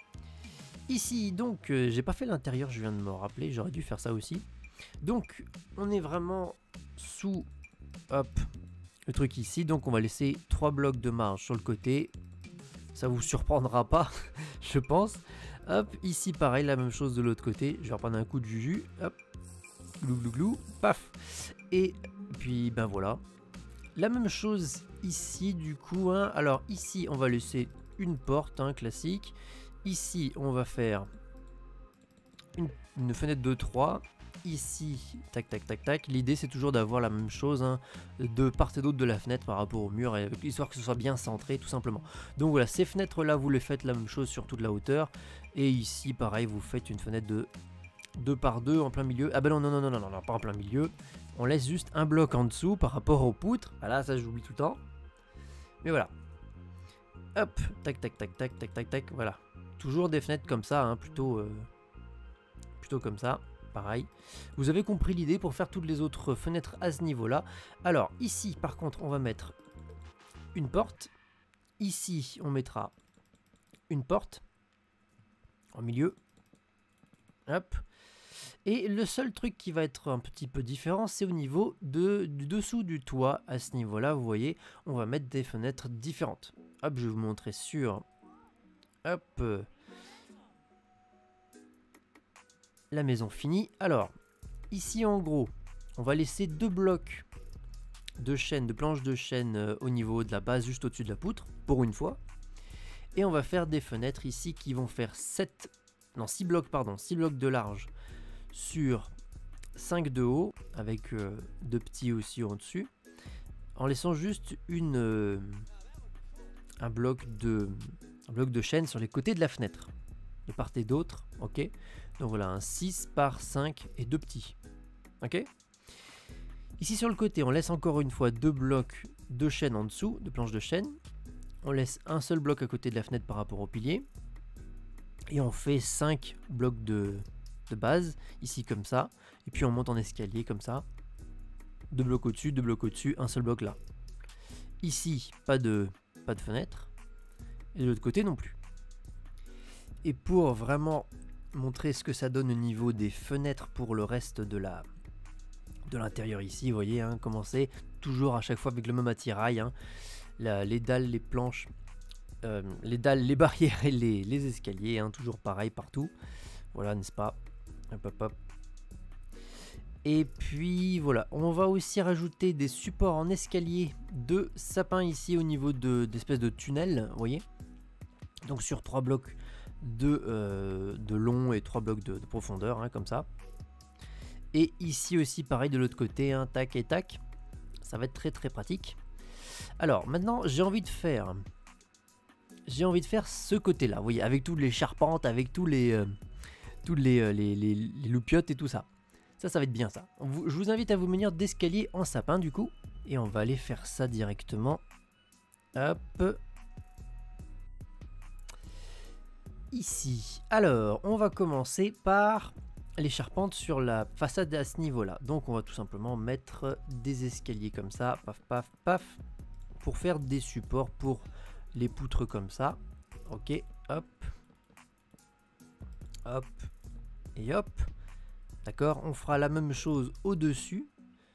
Ici, donc, euh, j'ai pas fait l'intérieur, je viens de me rappeler, j'aurais dû faire ça aussi. Donc, on est vraiment sous, hop, le truc ici. Donc, on va laisser trois blocs de marge sur le côté. Ça vous surprendra pas, je pense. Hop, ici, pareil, la même chose de l'autre côté. Je vais reprendre un coup de juju, hop, glou glou glou, paf. Et puis, ben voilà. La même chose ici, du coup, hein. Alors, ici, on va laisser une porte, hein, classique. Ici, on va faire une, une fenêtre de trois. Ici, tac, tac, tac, tac. L'idée, c'est toujours d'avoir la même chose, hein, de part et d'autre de la fenêtre par rapport au mur, et histoire que ce soit bien centré, tout simplement. Donc voilà, ces fenêtres-là, vous les faites la même chose sur toute la hauteur. Et ici, pareil, vous faites une fenêtre de deux par deux en plein milieu. Ah ben non, non, non, non, non, non, non, pas en plein milieu. On laisse juste un bloc en dessous par rapport aux poutres. Voilà, ça, j'oublie tout le temps. Mais voilà. Hop, tac, tac, tac, tac, tac, tac, tac, voilà. Toujours des fenêtres comme ça, hein, plutôt, euh, plutôt comme ça, pareil. Vous avez compris l'idée pour faire toutes les autres fenêtres à ce niveau-là. Alors, ici, par contre, on va mettre une porte. Ici, on mettra une porte en milieu. Hop. Et le seul truc qui va être un petit peu différent, c'est au niveau de, du dessous du toit. À ce niveau-là, vous voyez, on va mettre des fenêtres différentes. Hop, je vais vous montrer sur... Hop, la maison finie. Alors, ici en gros, on va laisser deux blocs de chaîne, de planches de chaîne euh, au niveau de la base, juste au-dessus de la poutre, pour une fois. Et on va faire des fenêtres ici qui vont faire sept, non six blocs, pardon, six blocs de large sur cinq de haut, avec euh, deux petits aussi en dessus, en laissant juste une, euh, un bloc de... un bloc de chaîne sur les côtés de la fenêtre, de part et d'autre, ok. Donc voilà, un six par cinq et deux petits, ok. Ici sur le côté, on laisse encore une fois deux blocs de chaîne en dessous, de planches de chaîne. On laisse un seul bloc à côté de la fenêtre par rapport au pilier. Et on fait cinq blocs de, de base, ici comme ça. Et puis on monte en escalier comme ça. Deux blocs au-dessus, deux blocs au-dessus, un seul bloc là. Ici, pas de, pas de fenêtre. Et de l'autre côté non plus. Et pour vraiment montrer ce que ça donne au niveau des fenêtres pour le reste de la de l'intérieur ici, vous voyez, hein, comment c'est, toujours à chaque fois avec le même attirail, hein, la, les dalles, les planches, euh, les dalles, les barrières et les, les escaliers, hein, toujours pareil partout, voilà, n'est-ce pas, hop, hop, hop. Et puis voilà, on va aussi rajouter des supports en escalier de sapin ici au niveau de d'espèces de tunnels, vous voyez, donc sur trois blocs de, euh, de long et trois blocs de, de profondeur, hein, comme ça. Et ici aussi pareil de l'autre côté, hein, tac et tac, ça va être très très pratique. Alors maintenant j'ai envie de faire, j'ai envie de faire ce côté là, vous voyez, avec toutes les charpentes, avec tous les, euh, toutes les, euh, les, les, les loupiottes et tout ça. Ça, ça va être bien ça. Vous, je vous invite à vous munir d'escalier en sapin du coup, et on va aller faire ça directement. Hop. Ici. Alors, on va commencer par les charpentes sur la façade à ce niveau-là. Donc, on va tout simplement mettre des escaliers comme ça, paf, paf, paf, pour faire des supports pour les poutres comme ça. Ok, hop, hop, et hop. D'accord, on fera la même chose au-dessus.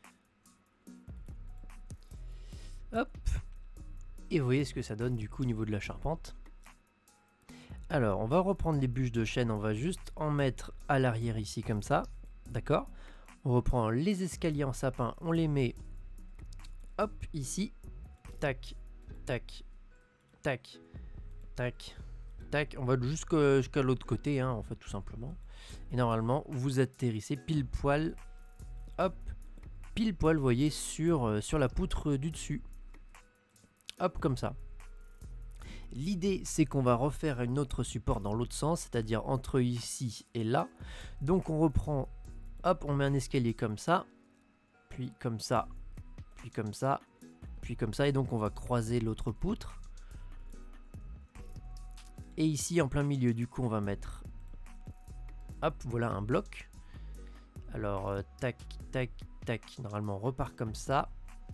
Hop. Et vous voyez ce que ça donne du coup au niveau de la charpente. Alors, on va reprendre les bûches de chêne, on va juste en mettre à l'arrière ici comme ça. D'accord. On reprend les escaliers en sapin, on les met hop ici. Tac, tac, tac, tac, tac. On va jusqu'à jusqu'à l'autre côté, hein, en fait, tout simplement. Et normalement, vous atterrissez pile poil, hop, pile poil, vous voyez, sur, euh, sur la poutre du dessus. Hop, comme ça. L'idée, c'est qu'on va refaire une autre support dans l'autre sens, c'est-à-dire entre ici et là. Donc on reprend, hop, on met un escalier comme ça, puis comme ça, puis comme ça, puis comme ça. Et donc on va croiser l'autre poutre. Et ici, en plein milieu, du coup, on va mettre, hop, voilà un bloc. Alors, euh, tac, tac, tac. Normalement, on repart comme ça.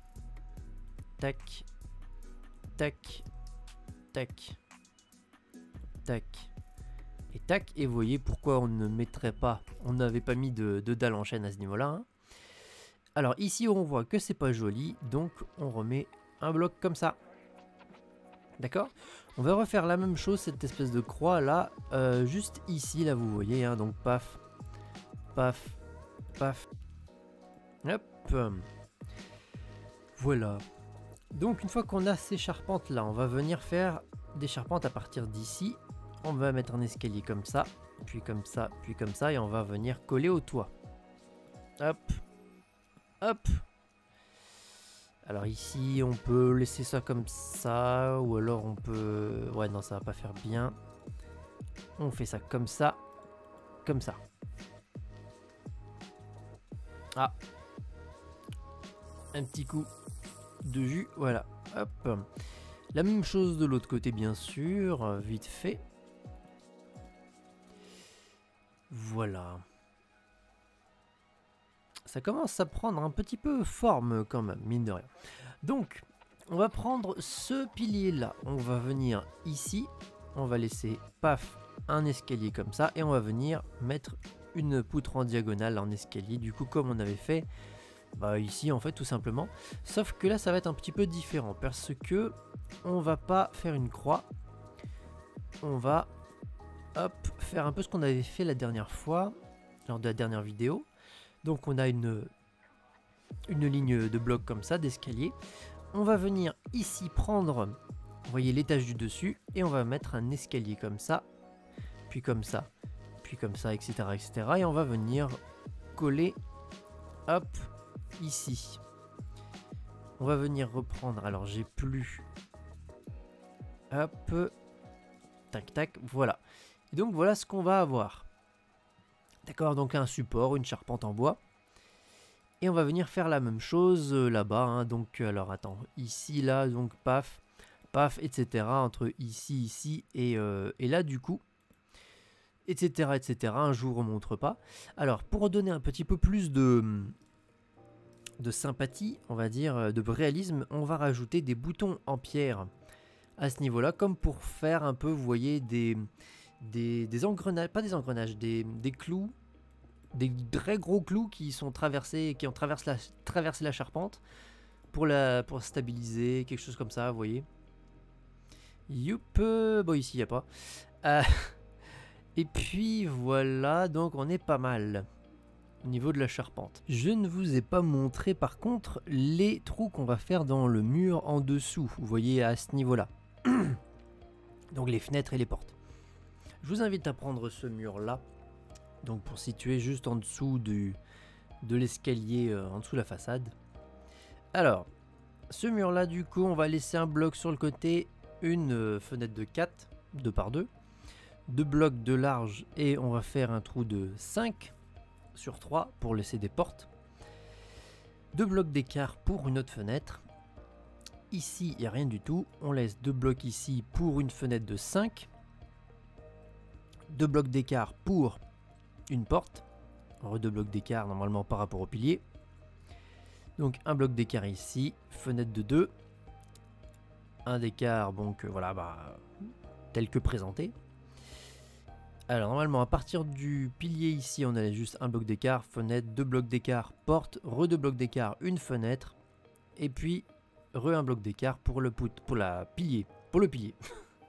Tac, tac. Tac, tac, Et tac, et vous voyez pourquoi on ne mettrait pas, on n'avait pas mis de, de dalle en chaîne à ce niveau-là. Hein. Alors ici on voit que c'est pas joli, donc on remet un bloc comme ça. D'accord? On va refaire la même chose, cette espèce de croix là, euh, juste ici, là vous voyez, hein, donc paf, paf, paf, hop, voilà. Donc une fois qu'on a ces charpentes là, on va venir faire des charpentes à partir d'ici. On va mettre un escalier comme ça, puis comme ça, puis comme ça, et on va venir coller au toit. Hop, hop. Alors ici, on peut laisser ça comme ça, ou alors on peut... Ouais, non, ça va pas faire bien. On fait ça comme ça, comme ça. Ah. Un petit coup de jus, voilà. Hop. La même chose de l'autre côté, bien sûr, vite fait. Voilà. Ça commence à prendre un petit peu forme quand même, mine de rien. Donc, on va prendre ce pilier là. On va venir ici. On va laisser, paf, un escalier comme ça. Et on va venir mettre une poutre en diagonale en escalier. Du coup, comme on avait fait bah, ici, en fait, tout simplement. Sauf que là, ça va être un petit peu différent. Parce que on va pas faire une croix. On va, hop, faire un peu ce qu'on avait fait la dernière fois, lors de la dernière vidéo. Donc on a une, une ligne de blocs comme ça, d'escalier. On va venir ici prendre, vous voyez l'étage du dessus, et on va mettre un escalier comme ça, puis comme ça, puis comme ça, et cetera, et cetera. Et on va venir coller, hop, ici. On va venir reprendre, alors j'ai plus, hop, tac, tac, voilà. Et donc voilà ce qu'on va avoir. D'accord, donc un support, une charpente en bois. Et on va venir faire la même chose euh, là-bas. Hein, donc, alors attends, ici, là, donc paf, paf, et cetera. Entre ici, ici et, euh, et là, du coup, et cetera, et cetera. Un jour, on ne montre pas. Alors, pour donner un petit peu plus de, de sympathie, on va dire, de réalisme, on va rajouter des boutons en pierre à ce niveau-là, comme pour faire un peu, vous voyez, des... Des, des engrenages, pas des engrenages, des, des clous, des très gros clous qui sont traversés, qui ont traversé la, traversé la charpente pour la pour stabiliser, quelque chose comme ça, vous voyez. Youp, bon ici il n'y a pas. Euh, et puis voilà, donc on est pas mal au niveau de la charpente. Je ne vous ai pas montré par contre les trous qu'on va faire dans le mur en dessous, vous voyez à ce niveau-là. Donc les fenêtres et les portes. Je vous invite à prendre ce mur là, donc pour situer juste en dessous du, de l'escalier, euh, en dessous de la façade. Alors, ce mur là du coup on va laisser un bloc sur le côté, une euh, fenêtre de quatre, deux par deux, deux blocs de large et on va faire un trou de cinq sur trois pour laisser des portes, deux blocs d'écart pour une autre fenêtre. Ici il n'y a rien du tout, on laisse deux blocs ici pour une fenêtre de cinq. Deux blocs d'écart pour une porte. Alors, deux blocs d'écart normalement par rapport au pilier. Donc un bloc d'écart ici, fenêtre de deux. Un d'écart, donc euh, voilà, bah, tel que présenté. Alors normalement à partir du pilier ici, on a juste un bloc d'écart, fenêtre, deux blocs d'écart, porte, re deux blocs d'écart, une fenêtre. Et puis re un bloc d'écart pour le put, pour la pilier, pour le pilier.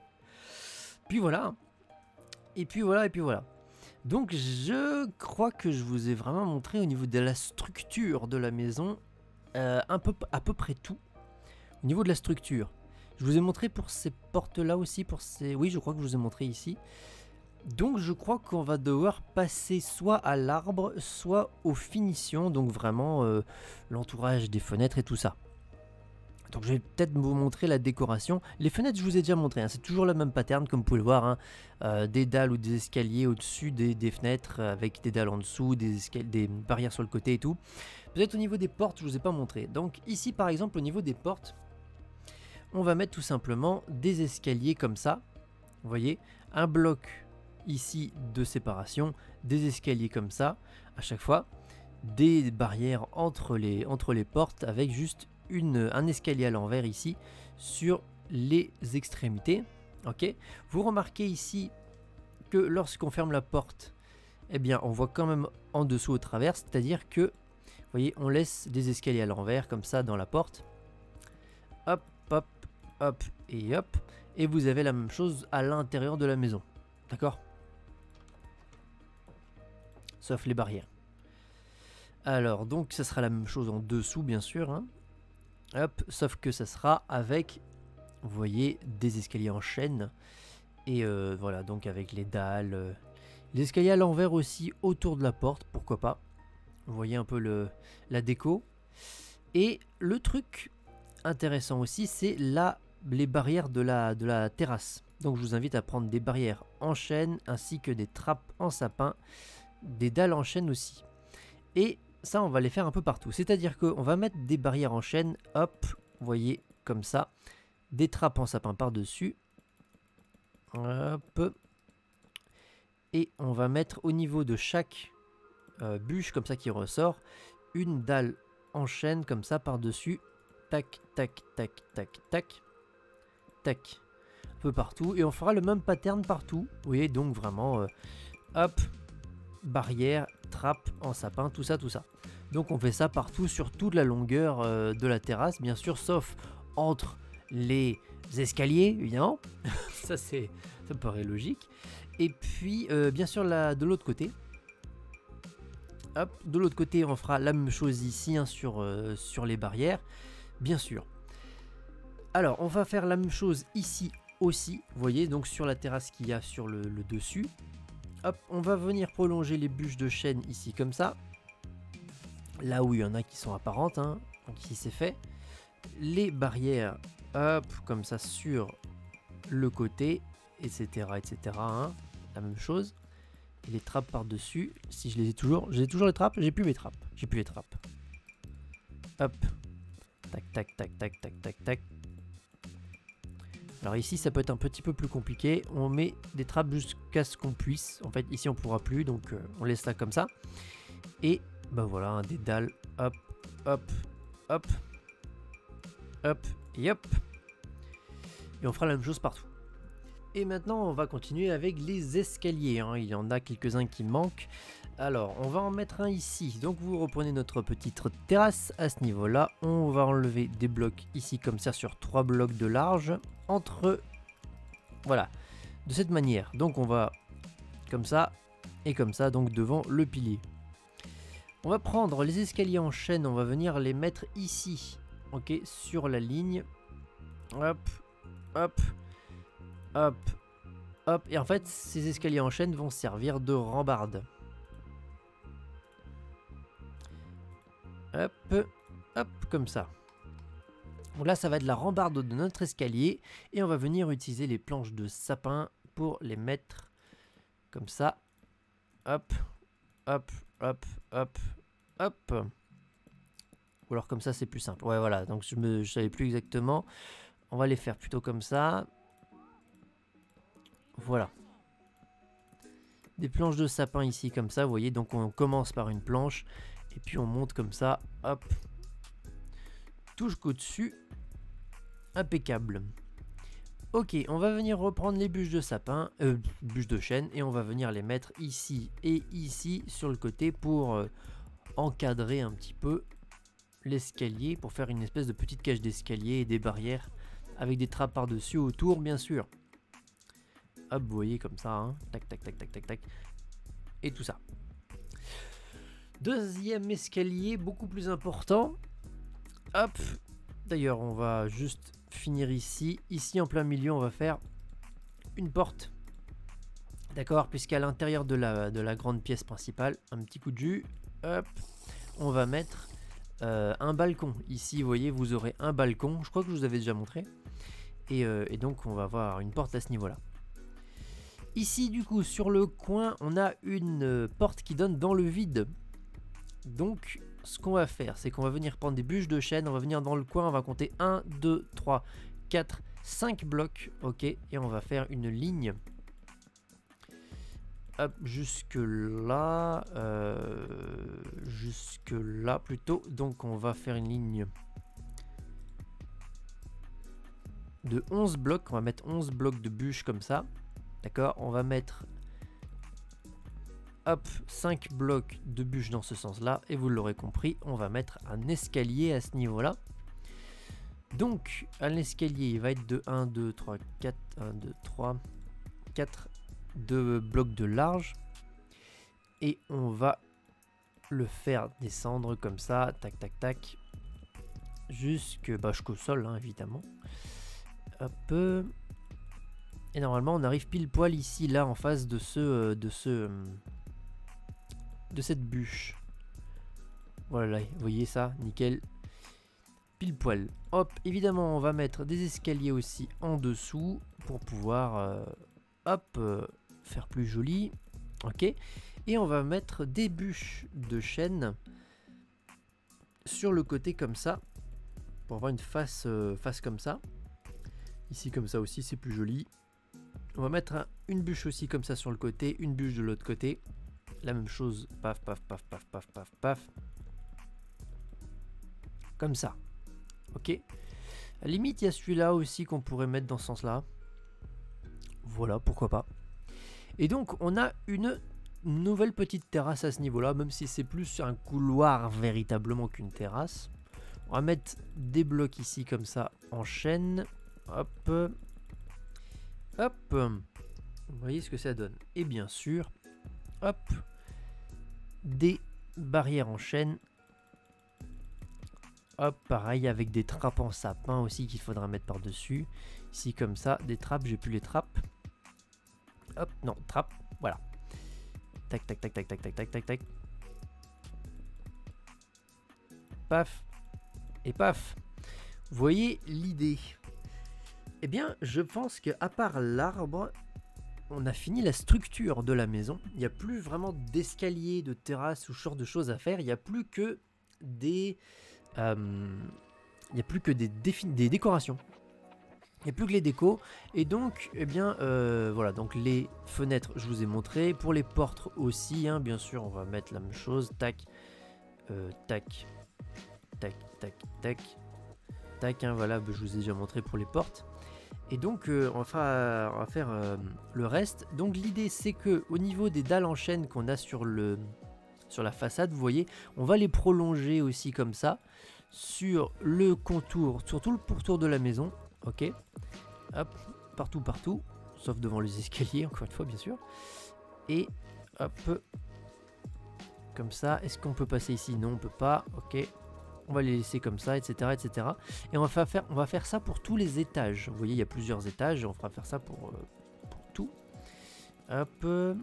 Puis voilà. Et puis voilà, et puis voilà. Donc je crois que je vous ai vraiment montré au niveau de la structure de la maison euh, un peu, à peu près tout. Au niveau de la structure. Je vous ai montré pour ces portes-là aussi, pour ces... Oui, je crois que je vous ai montré ici. Donc je crois qu'on va devoir passer soit à l'arbre, soit aux finitions. Donc vraiment euh, l'entourage des fenêtres et tout ça. Donc je vais peut-être vous montrer la décoration. Les fenêtres je vous ai déjà montré, hein, c'est toujours le même pattern comme vous pouvez le voir. Hein. Euh, des dalles ou des escaliers au-dessus des, des fenêtres avec des dalles en dessous, des, des barrières sur le côté et tout. Peut-être au niveau des portes je vous ai pas montré. Donc ici par exemple au niveau des portes, on va mettre tout simplement des escaliers comme ça. Vous voyez, un bloc ici de séparation, des escaliers comme ça à chaque fois. Des barrières entre les, entre les portes avec juste Une, un escalier à l'envers ici sur les extrémités. Ok, vous remarquez ici que lorsqu'on ferme la porte, eh bien on voit quand même en dessous au travers, c'est-à-dire que, vous voyez, on laisse des escaliers à l'envers comme ça dans la porte. Hop, hop, hop et hop. Et vous avez la même chose à l'intérieur de la maison. D'accord? Sauf les barrières. Alors, donc ça sera la même chose en dessous, bien sûr. Hein. Hop, sauf que ça sera avec, vous voyez, des escaliers en chaîne. Et euh, voilà, donc avec les dalles. Euh, les escaliers à l'envers aussi autour de la porte, pourquoi pas. Vous voyez un peu le, la déco. Et le truc intéressant aussi, c'est là les barrières de la, de la terrasse. Donc je vous invite à prendre des barrières en chêne ainsi que des trappes en sapin, des dalles en chêne aussi. Et ça, on va les faire un peu partout. C'est-à-dire qu'on va mettre des barrières en chêne, hop, vous voyez, comme ça. Des trappes en sapin par-dessus. Hop. Et on va mettre au niveau de chaque euh, bûche, comme ça qui ressort, une dalle en chêne, comme ça, par-dessus. Tac, tac, tac, tac, tac. Tac. Un peu partout. Et on fera le même pattern partout. Vous voyez, donc vraiment, euh, hop, barrière, trappe en sapin, tout ça, tout ça. Donc on fait ça partout sur toute la longueur euh, de la terrasse, bien sûr, sauf entre les escaliers, évidemment. Ça, c'est, ça me paraît logique. Et puis, euh, bien sûr, là, de l'autre côté. Hop, de l'autre côté, on fera la même chose ici, hein, sur, euh, sur les barrières, bien sûr. Alors, on va faire la même chose ici aussi, vous voyez, donc sur la terrasse qu'il y a sur le, le dessus. Hop, on va venir prolonger les bûches de chêne ici, comme ça. Là où il y en a qui sont apparentes, hein, donc ici c'est fait. Les barrières, hop, comme ça sur le côté, et cetera, et cetera. Hein, la même chose. Et les trappes par-dessus, si je les ai toujours, j'ai toujours les trappes, j'ai plus mes trappes, j'ai plus les trappes. Hop, tac, tac, tac, tac, tac, tac, tac. Alors ici, ça peut être un petit peu plus compliqué. On met des trappes jusqu'à ce qu'on puisse. En fait, ici, on pourra plus, donc euh, on laisse ça comme ça. Et ben voilà, hein, des dalles, hop, hop, hop, hop, et hop. Et on fera la même chose partout. Et maintenant, on va continuer avec les escaliers. Hein. Il y en a quelques-uns qui manquent. Alors, on va en mettre un ici. Donc, vous reprenez notre petite terrasse à ce niveau-là. On va enlever des blocs ici, comme ça, sur trois blocs de large. Entre... Voilà. De cette manière. Donc, on va comme ça et comme ça, donc devant le pilier. On va prendre les escaliers en chaîne. On va venir les mettre ici. Ok, sur la ligne. Hop, hop. Hop, hop, et en fait, ces escaliers en chaîne vont servir de rambarde. Hop, hop, comme ça. Donc là, ça va être la rambarde de notre escalier, et on va venir utiliser les planches de sapin pour les mettre comme ça. Hop, hop, hop, hop, hop. Ou alors comme ça, c'est plus simple. Ouais, voilà, donc je ne savais plus exactement. On va les faire plutôt comme ça. Voilà. Des planches de sapin ici comme ça, vous voyez, donc on commence par une planche et puis on monte comme ça, hop, tout jusqu'au dessus, impeccable. Ok, on va venir reprendre les bûches de sapin, euh, bûches de chêne, et on va venir les mettre ici et ici sur le côté pour euh, encadrer un petit peu l'escalier, pour faire une espèce de petite cage d'escalier et des barrières avec des trappes par-dessus autour, bien sûr. Hop, vous voyez comme ça, hein. Tac, tac, tac, tac, tac, tac. Et tout ça. Deuxième escalier, beaucoup plus important. Hop. D'ailleurs, on va juste finir ici. Ici, en plein milieu, on va faire une porte. D'accord, puisqu'à l'intérieur de la, de la grande pièce principale, un petit coup de jus. Hop. On va mettre euh, un balcon. Ici, vous voyez, vous aurez un balcon. Je crois que je vous avais déjà montré. Et, euh, et donc, on va avoir une porte à ce niveau-là. Ici, du coup, sur le coin, on a une euh, porte qui donne dans le vide. Donc, ce qu'on va faire, c'est qu'on va venir prendre des bûches de chêne, on va venir dans le coin, on va compter un, deux, trois, quatre, cinq blocs, ok, et on va faire une ligne. Hop, jusque là, euh, jusque là plutôt, donc on va faire une ligne de onze blocs, on va mettre onze blocs de bûches comme ça. D'accord, on va mettre hop, cinq blocs de bûches dans ce sens-là. Et vous l'aurez compris, on va mettre un escalier à ce niveau-là. Donc, un escalier, il va être de un, deux, trois, quatre, un, deux, trois, quatre, deux blocs de large. Et on va le faire descendre comme ça, tac, tac, tac, jusque, bah, jusqu'au sol, hein, évidemment. Hop. Et normalement, on arrive pile poil ici, là, en face de ce, de ce, de cette bûche. Voilà, vous voyez ça, nickel. Pile poil. Hop, évidemment, on va mettre des escaliers aussi en dessous pour pouvoir, euh, hop, euh, faire plus joli. Ok. Et on va mettre des bûches de chêne sur le côté comme ça, pour avoir une face, euh, face comme ça. Ici comme ça aussi, c'est plus joli. On va mettre un, une bûche aussi comme ça sur le côté, une bûche de l'autre côté. La même chose, paf, paf, paf, paf, paf, paf, paf. Comme ça. Ok. À la limite, il y a celui-là aussi qu'on pourrait mettre dans ce sens-là. Voilà, pourquoi pas. Et donc, on a une nouvelle petite terrasse à ce niveau-là, même si c'est plus un couloir véritablement qu'une terrasse. On va mettre des blocs ici comme ça en chaîne. Hop. Hop. Vous voyez ce que ça donne. Et bien sûr, hop, des barrières en chaîne. Hop, pareil avec des trappes en sapin aussi qu'il faudra mettre par-dessus. Ici comme ça, des trappes, j'ai plus les trappes. Hop, non, trappes, voilà. Tac, tac, tac, tac, tac, tac, tac, tac, tac. Paf. Et paf. Vous voyez l'idée? Eh bien, je pense qu'à part l'arbre, on a fini la structure de la maison. Il n'y a plus vraiment d'escalier, de terrasse ou ce genre de choses à faire. Il n'y a plus que des... Euh, il n'y a plus que des, des décorations. Il n'y a plus que les décos. Et donc, eh bien, euh, voilà. Donc, les fenêtres, je vous ai montré. Pour les portes aussi, hein, bien sûr, on va mettre la même chose. Tac, euh, tac, tac, tac, tac, tac. Hein, voilà, je vous ai déjà montré pour les portes. Et donc, euh, on va faire, on va faire euh, le reste. Donc, l'idée, c'est que au niveau des dalles en chaîne qu'on a sur le, sur la façade, vous voyez, on va les prolonger aussi comme ça sur le contour, sur tout le pourtour de la maison. Ok, hop, partout, partout, sauf devant les escaliers, encore une fois, bien sûr. Et hop, comme ça. Est-ce qu'on peut passer ici? Non, on peut pas. Ok, on va les laisser comme ça, et cetera, et cetera. Et on va faire, on va faire ça pour tous les étages. Vous voyez, il y a plusieurs étages. On fera faire ça pour, euh, pour tout. Hop.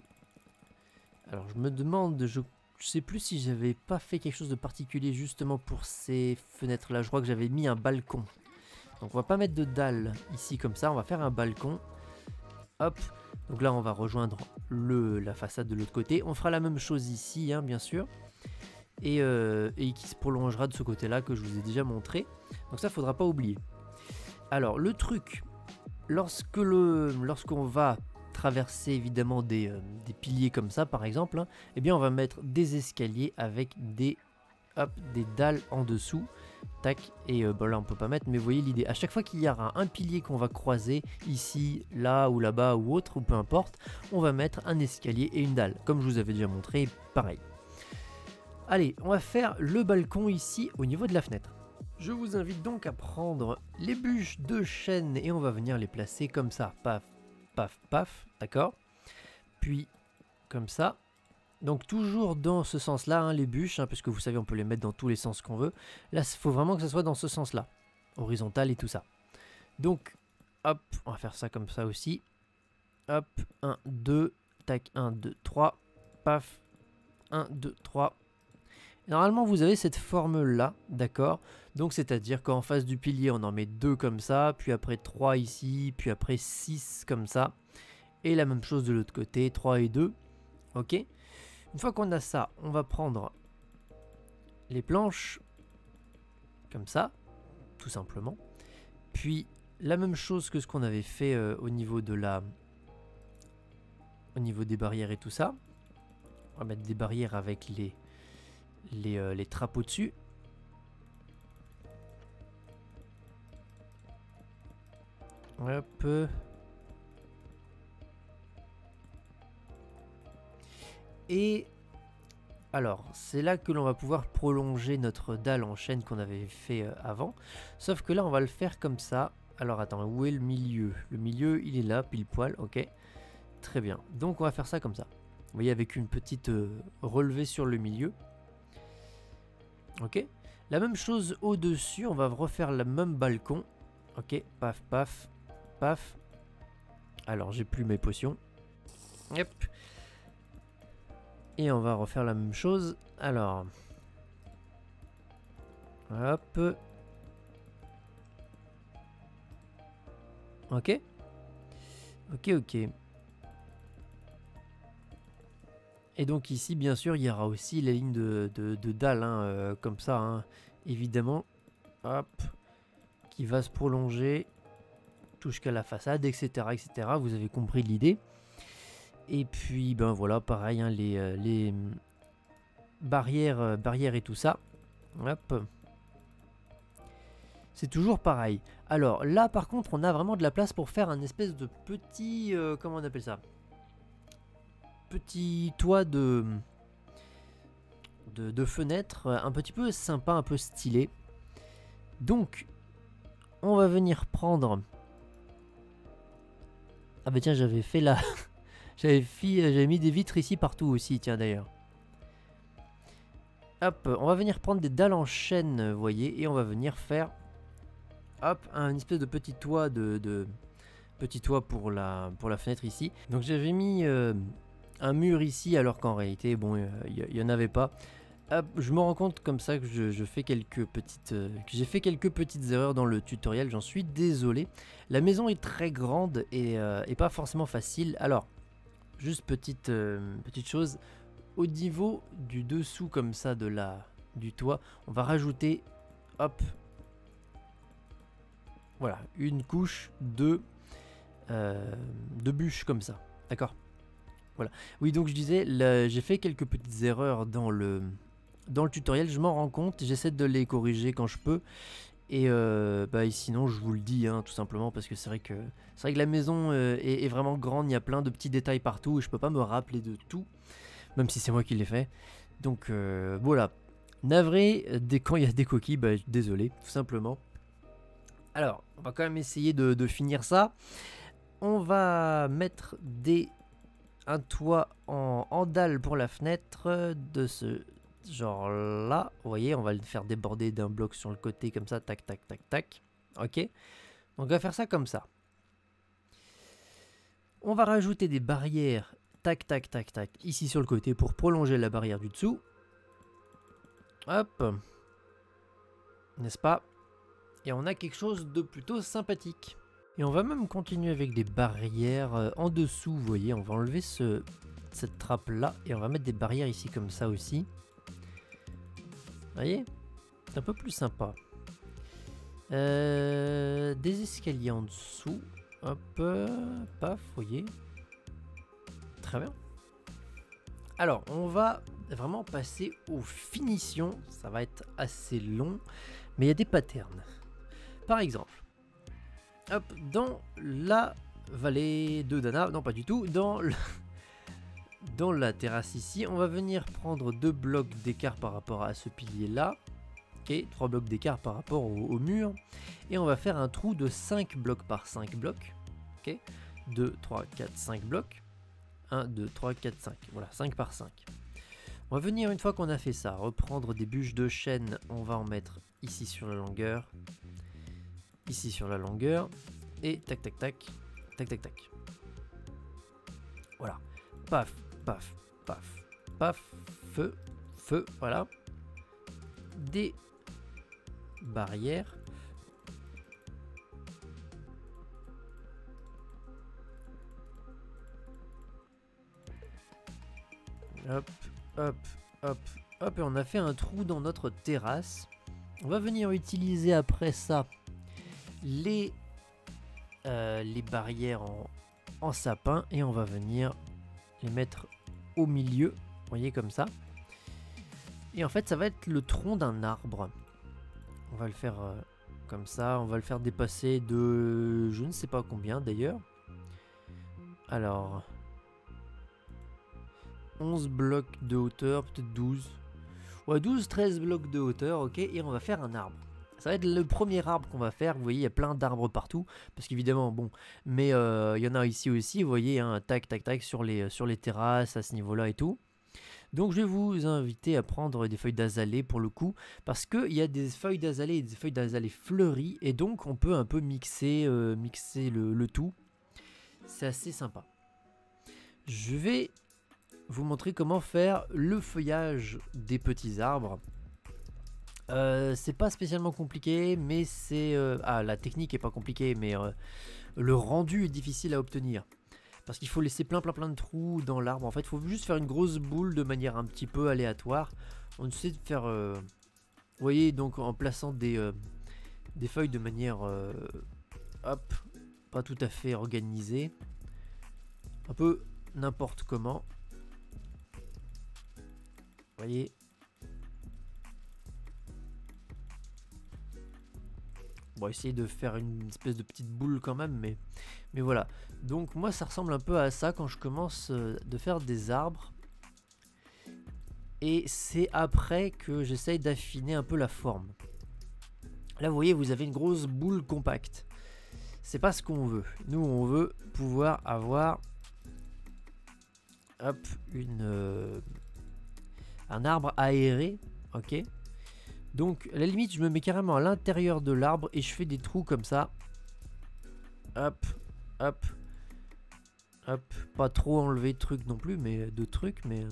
Alors, je me demande, je Je sais plus si j'avais pas fait quelque chose de particulier justement pour ces fenêtres là. Je crois que j'avais mis un balcon. Donc on va pas mettre de dalle ici comme ça. On va faire un balcon. Hop. Donc là on va rejoindre le, la façade de l'autre côté. On fera la même chose ici, hein, bien sûr. Et, euh, et qui se prolongera de ce côté là que je vous ai déjà montré. Donc ça faudra pas oublier. Alors le truc, lorsque le, lorsqu'on va traverser évidemment des, euh, des piliers comme ça par exemple, hein, eh bien on va mettre des escaliers avec des, hop, des dalles en dessous, tac, et euh, bah là on peut pas mettre, mais vous voyez l'idée, à chaque fois qu'il y aura un pilier qu'on va croiser ici, là ou là-bas ou autre, ou peu importe, on va mettre un escalier et une dalle, comme je vous avais déjà montré, pareil. Allez, on va faire le balcon ici au niveau de la fenêtre. Je vous invite donc à prendre les bûches de chêne et on va venir les placer comme ça, paf, paf, paf, d'accord. Puis, comme ça. Donc, toujours dans ce sens-là, hein, les bûches, hein, parce que vous savez, on peut les mettre dans tous les sens qu'on veut. Là, il faut vraiment que ce soit dans ce sens-là, horizontal et tout ça. Donc, hop, on va faire ça comme ça aussi. Hop, un, deux, tac, un, deux, trois, paf, un, deux, trois. Normalement, vous avez cette forme-là, d'accord? Donc, c'est-à-dire qu'en face du pilier, on en met deux comme ça, puis après trois ici, puis après six comme ça. Et la même chose de l'autre côté, trois et deux. Ok? Une fois qu'on a ça, on va prendre les planches, comme ça, tout simplement. Puis, la même chose que ce qu'on avait fait euh, au niveau de la... au niveau des barrières et tout ça. On va mettre des barrières avec les... les, euh, les trappes au-dessus. Hop. Et alors, c'est là que l'on va pouvoir prolonger notre dalle en chaîne qu'on avait fait euh, avant. Sauf que là, on va le faire comme ça. Alors, attends, où est le milieu? Le milieu, il est là, pile poil, ok. Très bien. Donc, on va faire ça comme ça. Vous voyez, avec une petite euh, relevée sur le milieu. Ok. La même chose au-dessus, on va refaire le même balcon. Ok, paf, paf, paf. Alors, j'ai plus mes potions. Hop. Et on va refaire la même chose. Alors. Hop. Ok. Ok, ok. Et donc ici, bien sûr, il y aura aussi les lignes de, de, de dalle, hein, euh, comme ça, hein, évidemment. Hop. Qui va se prolonger tout jusqu'à la façade, et cetera, et cetera. Vous avez compris l'idée. Et puis, ben voilà, pareil, hein, les, euh, les barrières, euh, barrières et tout ça. Hop. C'est toujours pareil. Alors là, par contre, on a vraiment de la place pour faire un espèce de petit... Euh, comment on appelle ça? Petit toit de, de, de fenêtre, un petit peu sympa, un peu stylé. Donc, on va venir prendre... Ah bah tiens, j'avais fait la... j'avais j'avais mis des vitres ici partout aussi, tiens d'ailleurs. Hop, on va venir prendre des dalles en chaîne, vous voyez, et on va venir faire... Hop, un espèce de petit toit de... de petit toit pour la, pour la fenêtre ici. Donc j'avais mis... Euh, un mur ici alors qu'en réalité bon il euh, n'y en avait pas. Hop, je me rends compte comme ça que je, je fais quelques petites euh, que j'ai fait quelques petites erreurs dans le tutoriel, j'en suis désolé. La maison est très grande et, euh, et pas forcément facile. Alors juste petite euh, petite chose au niveau du dessous comme ça de la du toit, on va rajouter hop voilà une couche de euh, de bûches comme ça, d'accord. Voilà. Oui, donc je disais, j'ai fait quelques petites erreurs dans le, dans le tutoriel, je m'en rends compte, j'essaie de les corriger quand je peux. Et, euh, bah, et sinon, je vous le dis, hein, tout simplement, parce que c'est vrai que c'est vrai que la maison euh, est, est vraiment grande, il y a plein de petits détails partout, et je peux pas me rappeler de tout, même si c'est moi qui l'ai fait. Donc euh, voilà, navré, dès quand il y a des coquilles, bah, désolé, tout simplement. Alors, on va quand même essayer de, de finir ça. On va mettre des... un toit en, en dalle pour la fenêtre de ce genre là. Vous voyez, on va le faire déborder d'un bloc sur le côté comme ça, tac, tac, tac, tac. Ok. Donc on va faire ça comme ça. On va rajouter des barrières, tac, tac, tac, tac, ici sur le côté pour prolonger la barrière du dessous. Hop. N'est-ce pas? Et on a quelque chose de plutôt sympathique. Et on va même continuer avec des barrières en dessous, vous voyez, on va enlever ce, cette trappe là et on va mettre des barrières ici comme ça aussi. Vous voyez, c'est un peu plus sympa. Euh, des escaliers en dessous, hop, paf, vous voyez. Très bien. Alors, on va vraiment passer aux finitions, ça va être assez long, mais il y a des patterns. Par exemple, hop, dans la vallée de Dana, non pas du tout, dans, le, dans la terrasse ici, on va venir prendre deux blocs d'écart par rapport à ce pilier là, ok, trois blocs d'écart par rapport au, au mur, et on va faire un trou de cinq blocs par cinq blocs, ok, deux, trois, quatre, cinq blocs, un, deux, trois, quatre, cinq, voilà, cinq par cinq. On va venir, une fois qu'on a fait ça, reprendre des bûches de chêne, on va en mettre ici sur la longueur, ici sur la longueur, et tac tac tac, tac tac tac. Voilà, paf, paf, paf, paf, feu, feu, voilà. Des barrières. Hop, hop, hop, hop, et on a fait un trou dans notre terrasse. On va venir utiliser après ça les, euh, les barrières en, en sapin et on va venir les mettre au milieu, vous voyez, comme ça. Et en fait ça va être le tronc d'un arbre. On va le faire euh, comme ça, on va le faire dépasser de je ne sais pas combien d'ailleurs. Alors onze blocs de hauteur, peut-être douze. Ouais, douze, treize blocs de hauteur, ok. Et on va faire un arbre. Ça va être le premier arbre qu'on va faire. Vous voyez, il y a plein d'arbres partout. Parce qu'évidemment, bon, mais euh, il y en a ici aussi, vous voyez, hein, tac, tac, tac, sur les, sur les terrasses, à ce niveau-là et tout. Donc je vais vous inviter à prendre des feuilles d'azalée pour le coup, parce qu'il y a des feuilles d'azalée et des feuilles d'azalée fleuries, et donc on peut un peu mixer, euh, mixer le, le tout. C'est assez sympa. Je vais vous montrer comment faire le feuillage des petits arbres. Euh, c'est pas spécialement compliqué, mais c'est... Euh, ah, la technique est pas compliquée, mais euh, le rendu est difficile à obtenir. Parce qu'il faut laisser plein plein plein de trous dans l'arbre. En fait, il faut juste faire une grosse boule de manière un petit peu aléatoire. On essaie de faire... Euh, vous voyez, donc en plaçant des, euh, des feuilles de manière... Euh, hop, pas tout à fait organisée. Un peu n'importe comment. Vous voyez. On va essayer de faire une espèce de petite boule quand même, mais, mais voilà. Donc moi ça ressemble un peu à ça quand je commence euh, de faire des arbres. Et c'est après que j'essaye d'affiner un peu la forme. Là vous voyez, vous avez une grosse boule compacte. C'est pas ce qu'on veut. Nous on veut pouvoir avoir hop, une, euh, un arbre aéré, ok. Donc à la limite je me mets carrément à l'intérieur de l'arbre et je fais des trous comme ça. Hop, hop, hop. Pas trop enlever de trucs non plus, mais de trucs, mais...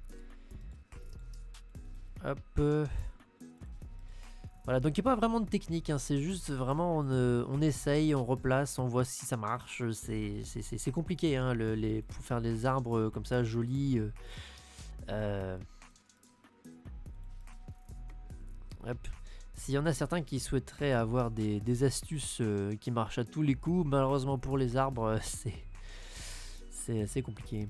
Hop. Euh... Voilà, donc il n'y a pas vraiment de technique, hein, c'est juste vraiment on, euh, on essaye, on replace, on voit si ça marche. C'est compliqué hein, le, les, pour faire des arbres comme ça jolis. Euh, euh, Hop. S'il y en a certains qui souhaiteraient avoir des, des astuces euh, qui marchent à tous les coups, malheureusement pour les arbres, euh, c'est assez compliqué.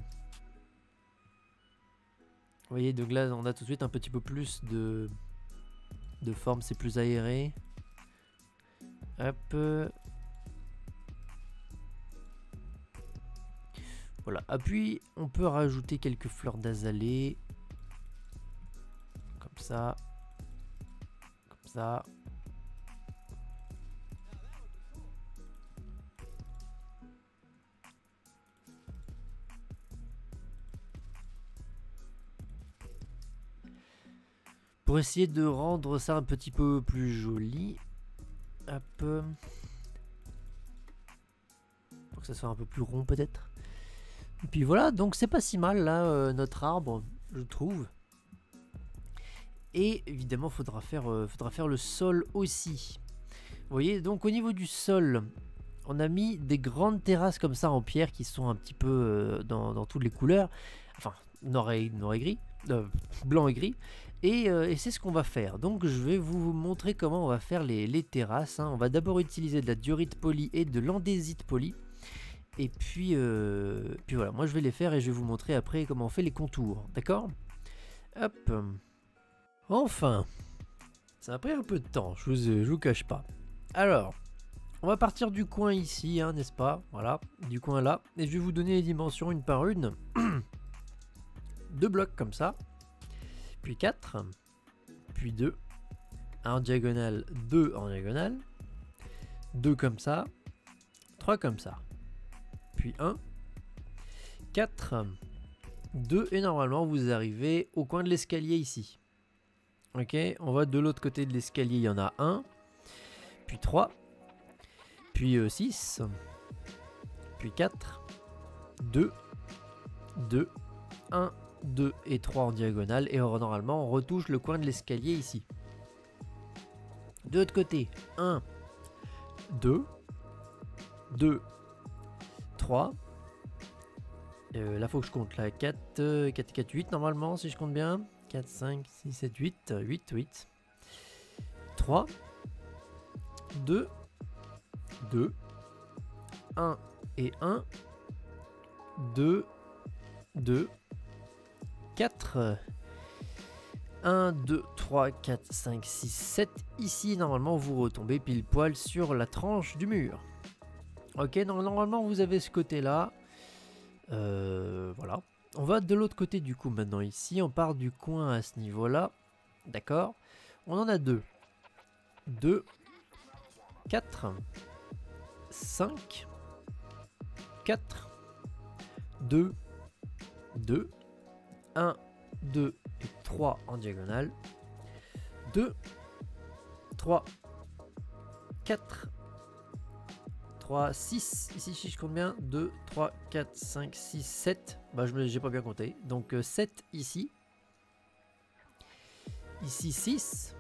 Vous voyez, donc là on a tout de suite un petit peu plus de, de forme, c'est plus aéré. Hop. Voilà, ah, puis on peut rajouter quelques fleurs d'azalée. Comme ça. Ça. Pour essayer de rendre ça un petit peu plus joli. Hop. Pour que ça soit un peu plus rond peut-être. Et puis voilà, donc c'est pas si mal là, euh, notre arbre, je trouve. Et évidemment, il faudra faire, euh, faudra faire le sol aussi. Vous voyez, donc au niveau du sol, on a mis des grandes terrasses comme ça en pierre qui sont un petit peu euh, dans, dans toutes les couleurs. Enfin, noir et, noir et gris, euh, blanc et gris. Et, euh, et c'est ce qu'on va faire. Donc je vais vous montrer comment on va faire les, les terrasses. Hein. On va d'abord utiliser de la diorite polie et de l'andésite polie. Et puis, euh, puis voilà, moi je vais les faire et je vais vous montrer après comment on fait les contours. D'accord? Hop. Enfin, ça a pris un peu de temps, je vous, je vous cache pas. Alors, on va partir du coin ici, hein, n'est-ce pas? Voilà, du coin là. Et je vais vous donner les dimensions une par une. Deux blocs comme ça. Puis quatre. Puis deux. Un en diagonale, deux en diagonale. Deux comme ça. Trois comme ça. Puis un. Quatre. Deux. Et normalement, vous arrivez au coin de l'escalier ici. Ok, on va de l'autre côté de l'escalier, il y en a un, puis trois, puis euh, six, puis quatre, deux, deux, un, deux et trois en diagonale. Et euh, normalement, on retouche le coin de l'escalier ici. De l'autre côté, un, deux, deux, trois. Euh, là, il faut que je compte là, quatre, quatre, quatre, huit normalement, si je compte bien. quatre, cinq, six, sept, huit, huit, huit, trois, deux, deux, un et un, deux, deux, quatre, un, deux, trois, quatre, cinq, six, sept. Ici, normalement, vous retombez pile poil sur la tranche du mur. Ok, donc normalement, vous avez ce côté-là. Euh, voilà. On va de l'autre côté du coup maintenant ici. On part du coin à ce niveau-là. D'accord. On en a deux. deux, quatre, cinq, quatre, deux, deux, un, deux et trois en diagonale. deux, trois, quatre, trois, six. Ici, si je compte bien, deux, trois, quatre, cinq, six, sept. Bah, je n'ai pas bien compté. Donc euh, sept ici. Ici six.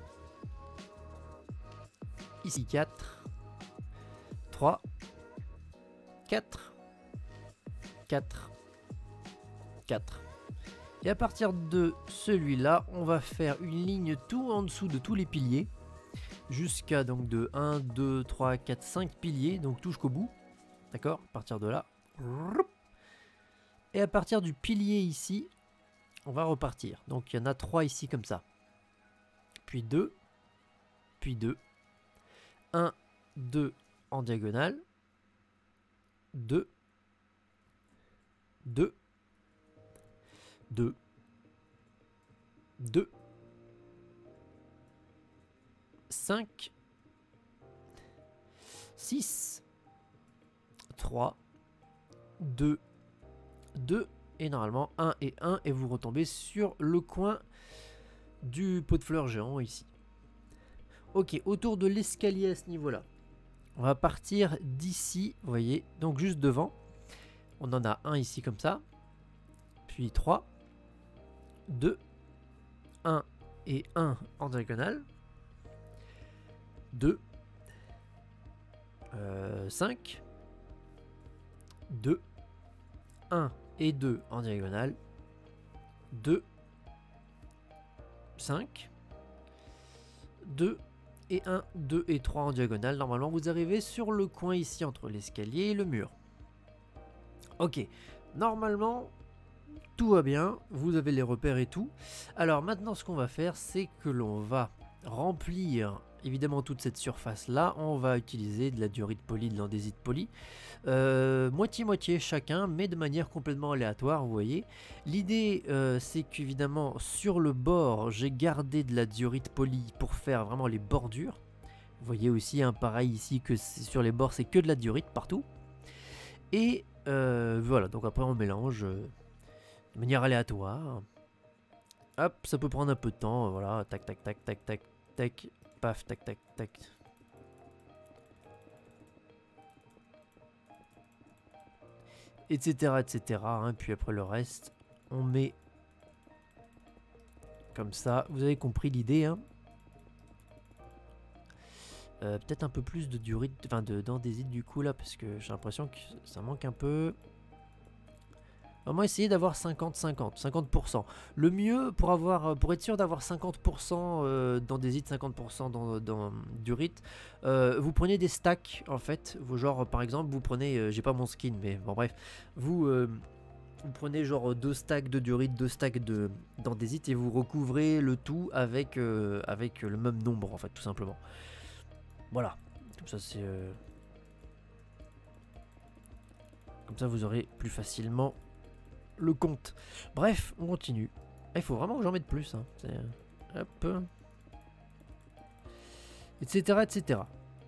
Ici quatre. trois. quatre. quatre. quatre. Et à partir de celui-là, on va faire une ligne tout en dessous de tous les piliers. Jusqu'à donc de un, deux, trois, quatre, cinq piliers. Donc tout jusqu'au bout. D'accord? À partir de là. Et à partir du pilier ici, on va repartir. Donc il y en a trois ici comme ça. Puis deux. Puis deux. un, deux en diagonale. deux. deux. deux. deux. cinq. six. trois. deux. deux. Et normalement un et un. Et vous retombez sur le coin du pot de fleurs géant ici. Ok, autour de l'escalier à ce niveau-là. On va partir d'ici, vous voyez, donc juste devant. On en a un ici comme ça. Puis trois, deux, un et un en diagonale. deux, euh, cinq, deux, un et deux en diagonale. deux, cinq, deux et un, deux et trois en diagonale. Normalement, vous arrivez sur le coin ici entre l'escalier et le mur. Ok, normalement, tout va bien. Vous avez les repères et tout. Alors maintenant, ce qu'on va faire, c'est que l'on va remplir évidemment toute cette surface-là. On va utiliser de la diorite polie, de l'andésite polie. Euh, moitié-moitié chacun, mais de manière complètement aléatoire, vous voyez. L'idée, euh, c'est qu'évidemment, sur le bord, j'ai gardé de la diorite polie pour faire vraiment les bordures. Vous voyez aussi, hein, pareil ici, que sur les bords, c'est que de la diorite partout. Et euh, voilà, donc après on mélange euh, de manière aléatoire. Hop, ça peut prendre un peu de temps, voilà, tac, tac, tac, tac, tac, tac, paf, tac, tac, tac. Etc, et cetera. Hein. Puis après le reste, on met comme ça. Vous avez compris l'idée, hein. Euh, Peut-être un peu plus de durite, enfin de d'andésite du coup là, parce que j'ai l'impression que ça manque un peu. Vraiment essayer d'avoir cinquante cinquante, cinquante pour cent. Le mieux pour avoir, pour être sûr d'avoir cinquante pour cent euh, d'andésite, cinquante pour cent dans, dans durite, euh, vous prenez des stacks en fait. Vous, genre par exemple, vous prenez, euh, j'ai pas mon skin, mais bon bref, vous, euh, vous prenez genre deux stacks de durite, deux stacks de d'andésite et vous recouvrez le tout avec, euh, avec le même nombre en fait, tout simplement. Voilà, comme ça c'est... Euh... Comme ça vous aurez plus facilement le compte. Bref, on continue. Il faut vraiment que j'en mette plus. Hein. Hop. Etc. etc.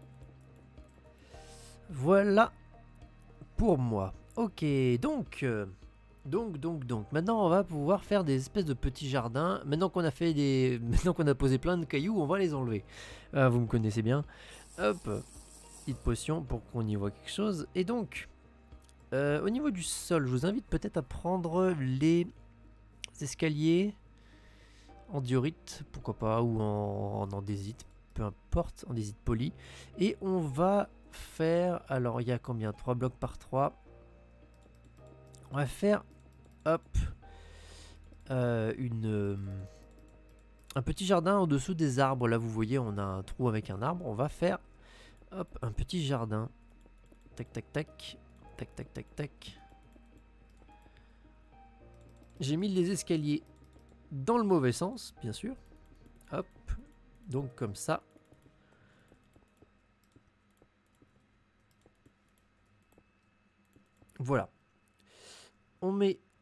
Voilà pour moi. Ok, donc... Euh, donc, donc, donc. Maintenant, on va pouvoir faire des espèces de petits jardins. Maintenant qu'on a fait des... Maintenant qu'on a posé plein de cailloux, on va les enlever. Ah, vous me connaissez bien. Hop. Petite potion pour qu'on y voit quelque chose. Et donc... Euh, au niveau du sol, je vous invite peut-être à prendre les escaliers en diorite, pourquoi pas, ou en, en andésite, peu importe, andésite poli. Et on va faire, alors il y a combien? trois blocs par trois. On va faire, hop, euh, une, euh, un petit jardin en dessous des arbres. Là, vous voyez, on a un trou avec un arbre. On va faire, hop, un petit jardin. Tac, tac, tac. Tac, tac, tac, tac. J'ai mis les escaliers dans le mauvais sens, bien sûr. Hop. Donc comme ça. Voilà. On met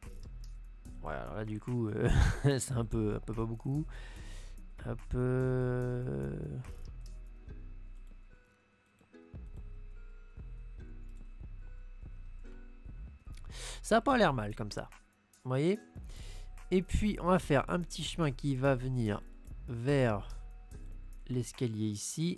Ouais, alors là, du coup, euh, c'est un peu, un peu pas beaucoup. Un peu... Ça n'a pas l'air mal comme ça. Vous voyez? Et puis, on va faire un petit chemin qui va venir vers l'escalier ici.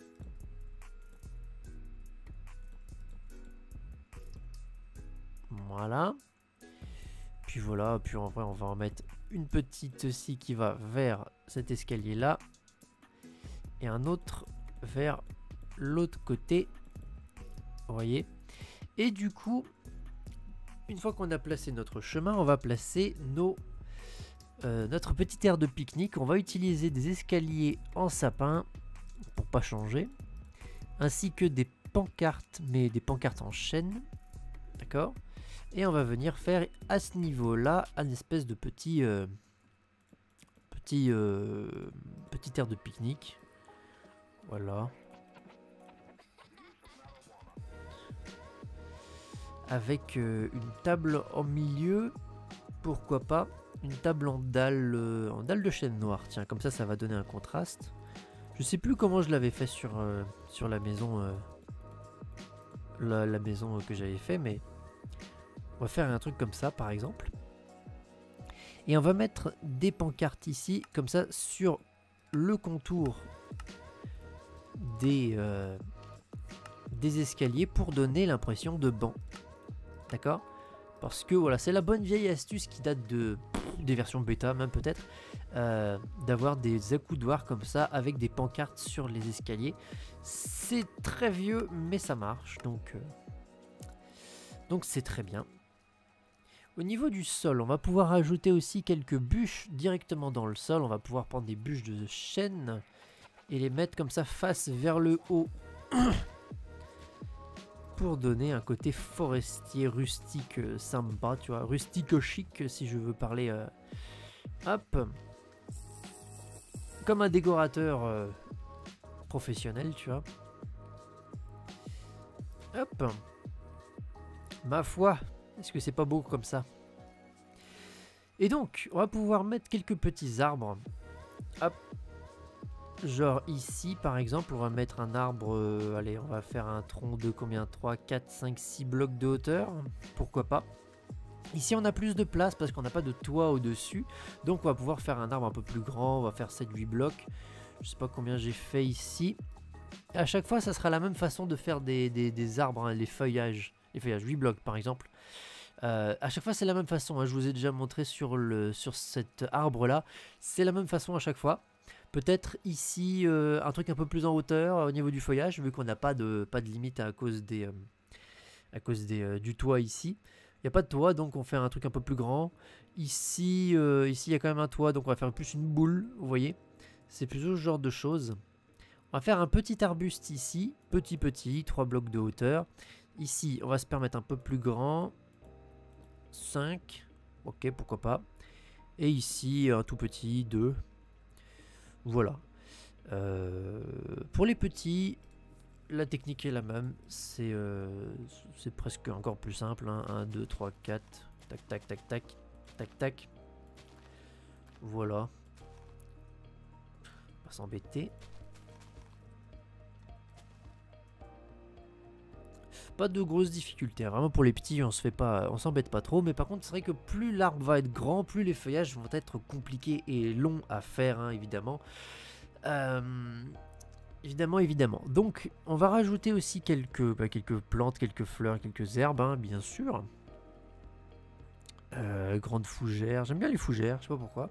Voilà. Puis voilà, puis en vrai, on va en mettre une petite aussi qui va vers cet escalier-là. Et un autre vers l'autre côté. Vous voyez? Et du coup, une fois qu'on a placé notre chemin, on va placer nos, euh, notre petite aire de pique-nique. On va utiliser des escaliers en sapin pour pas changer. Ainsi que des pancartes, mais des pancartes en chaîne. D'accord? Et on va venir faire à ce niveau-là un espèce de petit, euh, petit, euh, petit aire de pique-nique. Voilà. Avec euh, une table en milieu. Pourquoi pas une table en dalle, euh, en dalle de chêne noire. Tiens, comme ça, ça va donner un contraste. Je sais plus comment je l'avais fait sur, euh, sur la maison, euh, la, la maison que j'avais fait, mais... On va faire un truc comme ça par exemple. Et on va mettre des pancartes ici, comme ça, sur le contour des, euh, des escaliers pour donner l'impression de banc. D'accord? Parce que voilà, c'est la bonne vieille astuce qui date de des versions bêta même peut-être, euh, d'avoir des accoudoirs comme ça avec des pancartes sur les escaliers. C'est très vieux mais ça marche, donc euh, donc c'est très bien. Au niveau du sol, on va pouvoir ajouter aussi quelques bûches directement dans le sol. On va pouvoir prendre des bûches de chêne et les mettre comme ça face vers le haut pour donner un côté forestier, rustique, euh, sympa, tu vois, rustique chic si je veux parler. Euh, hop, comme un décorateur euh, professionnel, tu vois. Hop, ma foi. Est-ce que c'est pas beau comme ça? Et donc, on va pouvoir mettre quelques petits arbres. Hop. Genre ici, par exemple, on va mettre un arbre... Euh, allez, on va faire un tronc de combien? Trois, quatre, cinq, six blocs de hauteur. Pourquoi pas? Ici, on a plus de place parce qu'on n'a pas de toit au-dessus. Donc, on va pouvoir faire un arbre un peu plus grand. On va faire sept huit blocs. Je sais pas combien j'ai fait ici. À chaque fois, ça sera la même façon de faire des, des, des arbres, hein, les feuillages. Les feuillages, huit blocs par exemple. Euh, à chaque fois c'est la même façon, hein. Je vous ai déjà montré sur, le, sur cet arbre là. C'est la même façon à chaque fois. Peut-être ici euh, un truc un peu plus en hauteur euh, au niveau du feuillage, vu qu'on n'a pas de, pas de limite à cause, des, euh, à cause des, euh, du toit ici. Il n'y a pas de toit, donc on fait un truc un peu plus grand. Ici, euh, ici il y a quand même un toit, donc on va faire plus une boule, vous voyez. C'est plutôt ce genre de choses. On va faire un petit arbuste ici, petit petit, trois blocs de hauteur. Ici, on va se permettre un peu plus grand. cinq. Ok, pourquoi pas. Et ici, un tout petit, deux. Voilà. Euh, pour les petits, la technique est la même. C'est euh, c'est presque encore plus simple. Hein. un, deux, trois, quatre. Tac, tac, tac, tac. Tac, tac. Voilà. On va s'embêter. Pas de grosses difficultés, vraiment pour les petits on se fait pas, on s'embête pas trop, mais par contre c'est vrai que plus l'arbre va être grand, plus les feuillages vont être compliqués et longs à faire, hein, évidemment. Euh, évidemment, évidemment. Donc on va rajouter aussi quelques, bah, quelques plantes, quelques fleurs, quelques herbes, hein, bien sûr. Euh, grande fougère, j'aime bien les fougères, je sais pas pourquoi.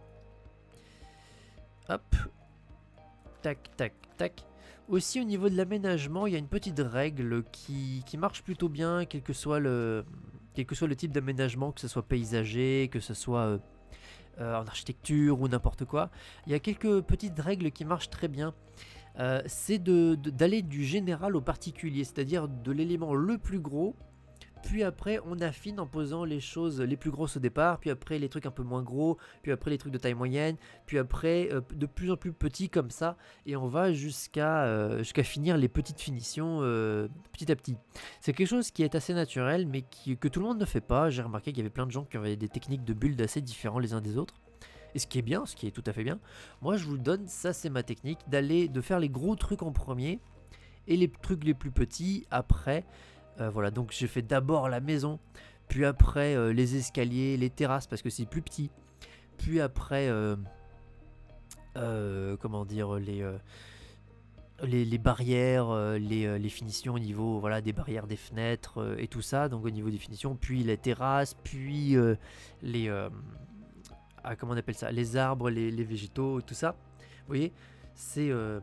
Hop, tac, tac, tac. Aussi au niveau de l'aménagement, il y a une petite règle qui, qui marche plutôt bien, quel que soit le, quel que soit le type d'aménagement, que ce soit paysager, que ce soit euh, euh, en architecture ou n'importe quoi. Il y a quelques petites règles qui marchent très bien. Euh, c'est de, de, d'aller du général au particulier, c'est-à-dire de l'élément le plus gros Puis après, on affine en posant les choses les plus grosses au départ, puis après les trucs un peu moins gros, puis après les trucs de taille moyenne, puis après euh, de plus en plus petits comme ça, et on va jusqu'à euh, jusqu'à finir les petites finitions euh, petit à petit. C'est quelque chose qui est assez naturel, mais qui, que tout le monde ne fait pas. J'ai remarqué qu'il y avait plein de gens qui avaient des techniques de build assez différents les uns des autres. Et ce qui est bien, ce qui est tout à fait bien. Moi, je vous donne, ça c'est ma technique, d'aller de faire les gros trucs en premier, et les trucs les plus petits après. Euh, voilà, donc j'ai fait d'abord la maison, puis après euh, les escaliers, les terrasses parce que c'est plus petit, puis après, euh, euh, comment dire, les, euh, les, les barrières, euh, les, euh, les finitions au niveau voilà, des barrières des fenêtres euh, et tout ça, donc au niveau des finitions, puis les terrasses, puis euh, les, euh, ah, comment on appelle ça, les arbres, les, les végétaux, tout ça. Vous voyez, c'est... Euh,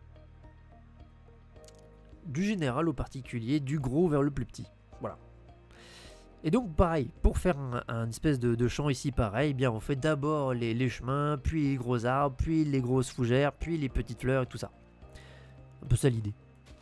du général au particulier, du gros vers le plus petit. Voilà. Et donc pareil, pour faire un, un espèce de, de champ ici pareil, eh bien on fait d'abord les, les chemins, puis les gros arbres, puis les grosses fougères, puis les petites fleurs et tout ça. Un peu ça l'idée.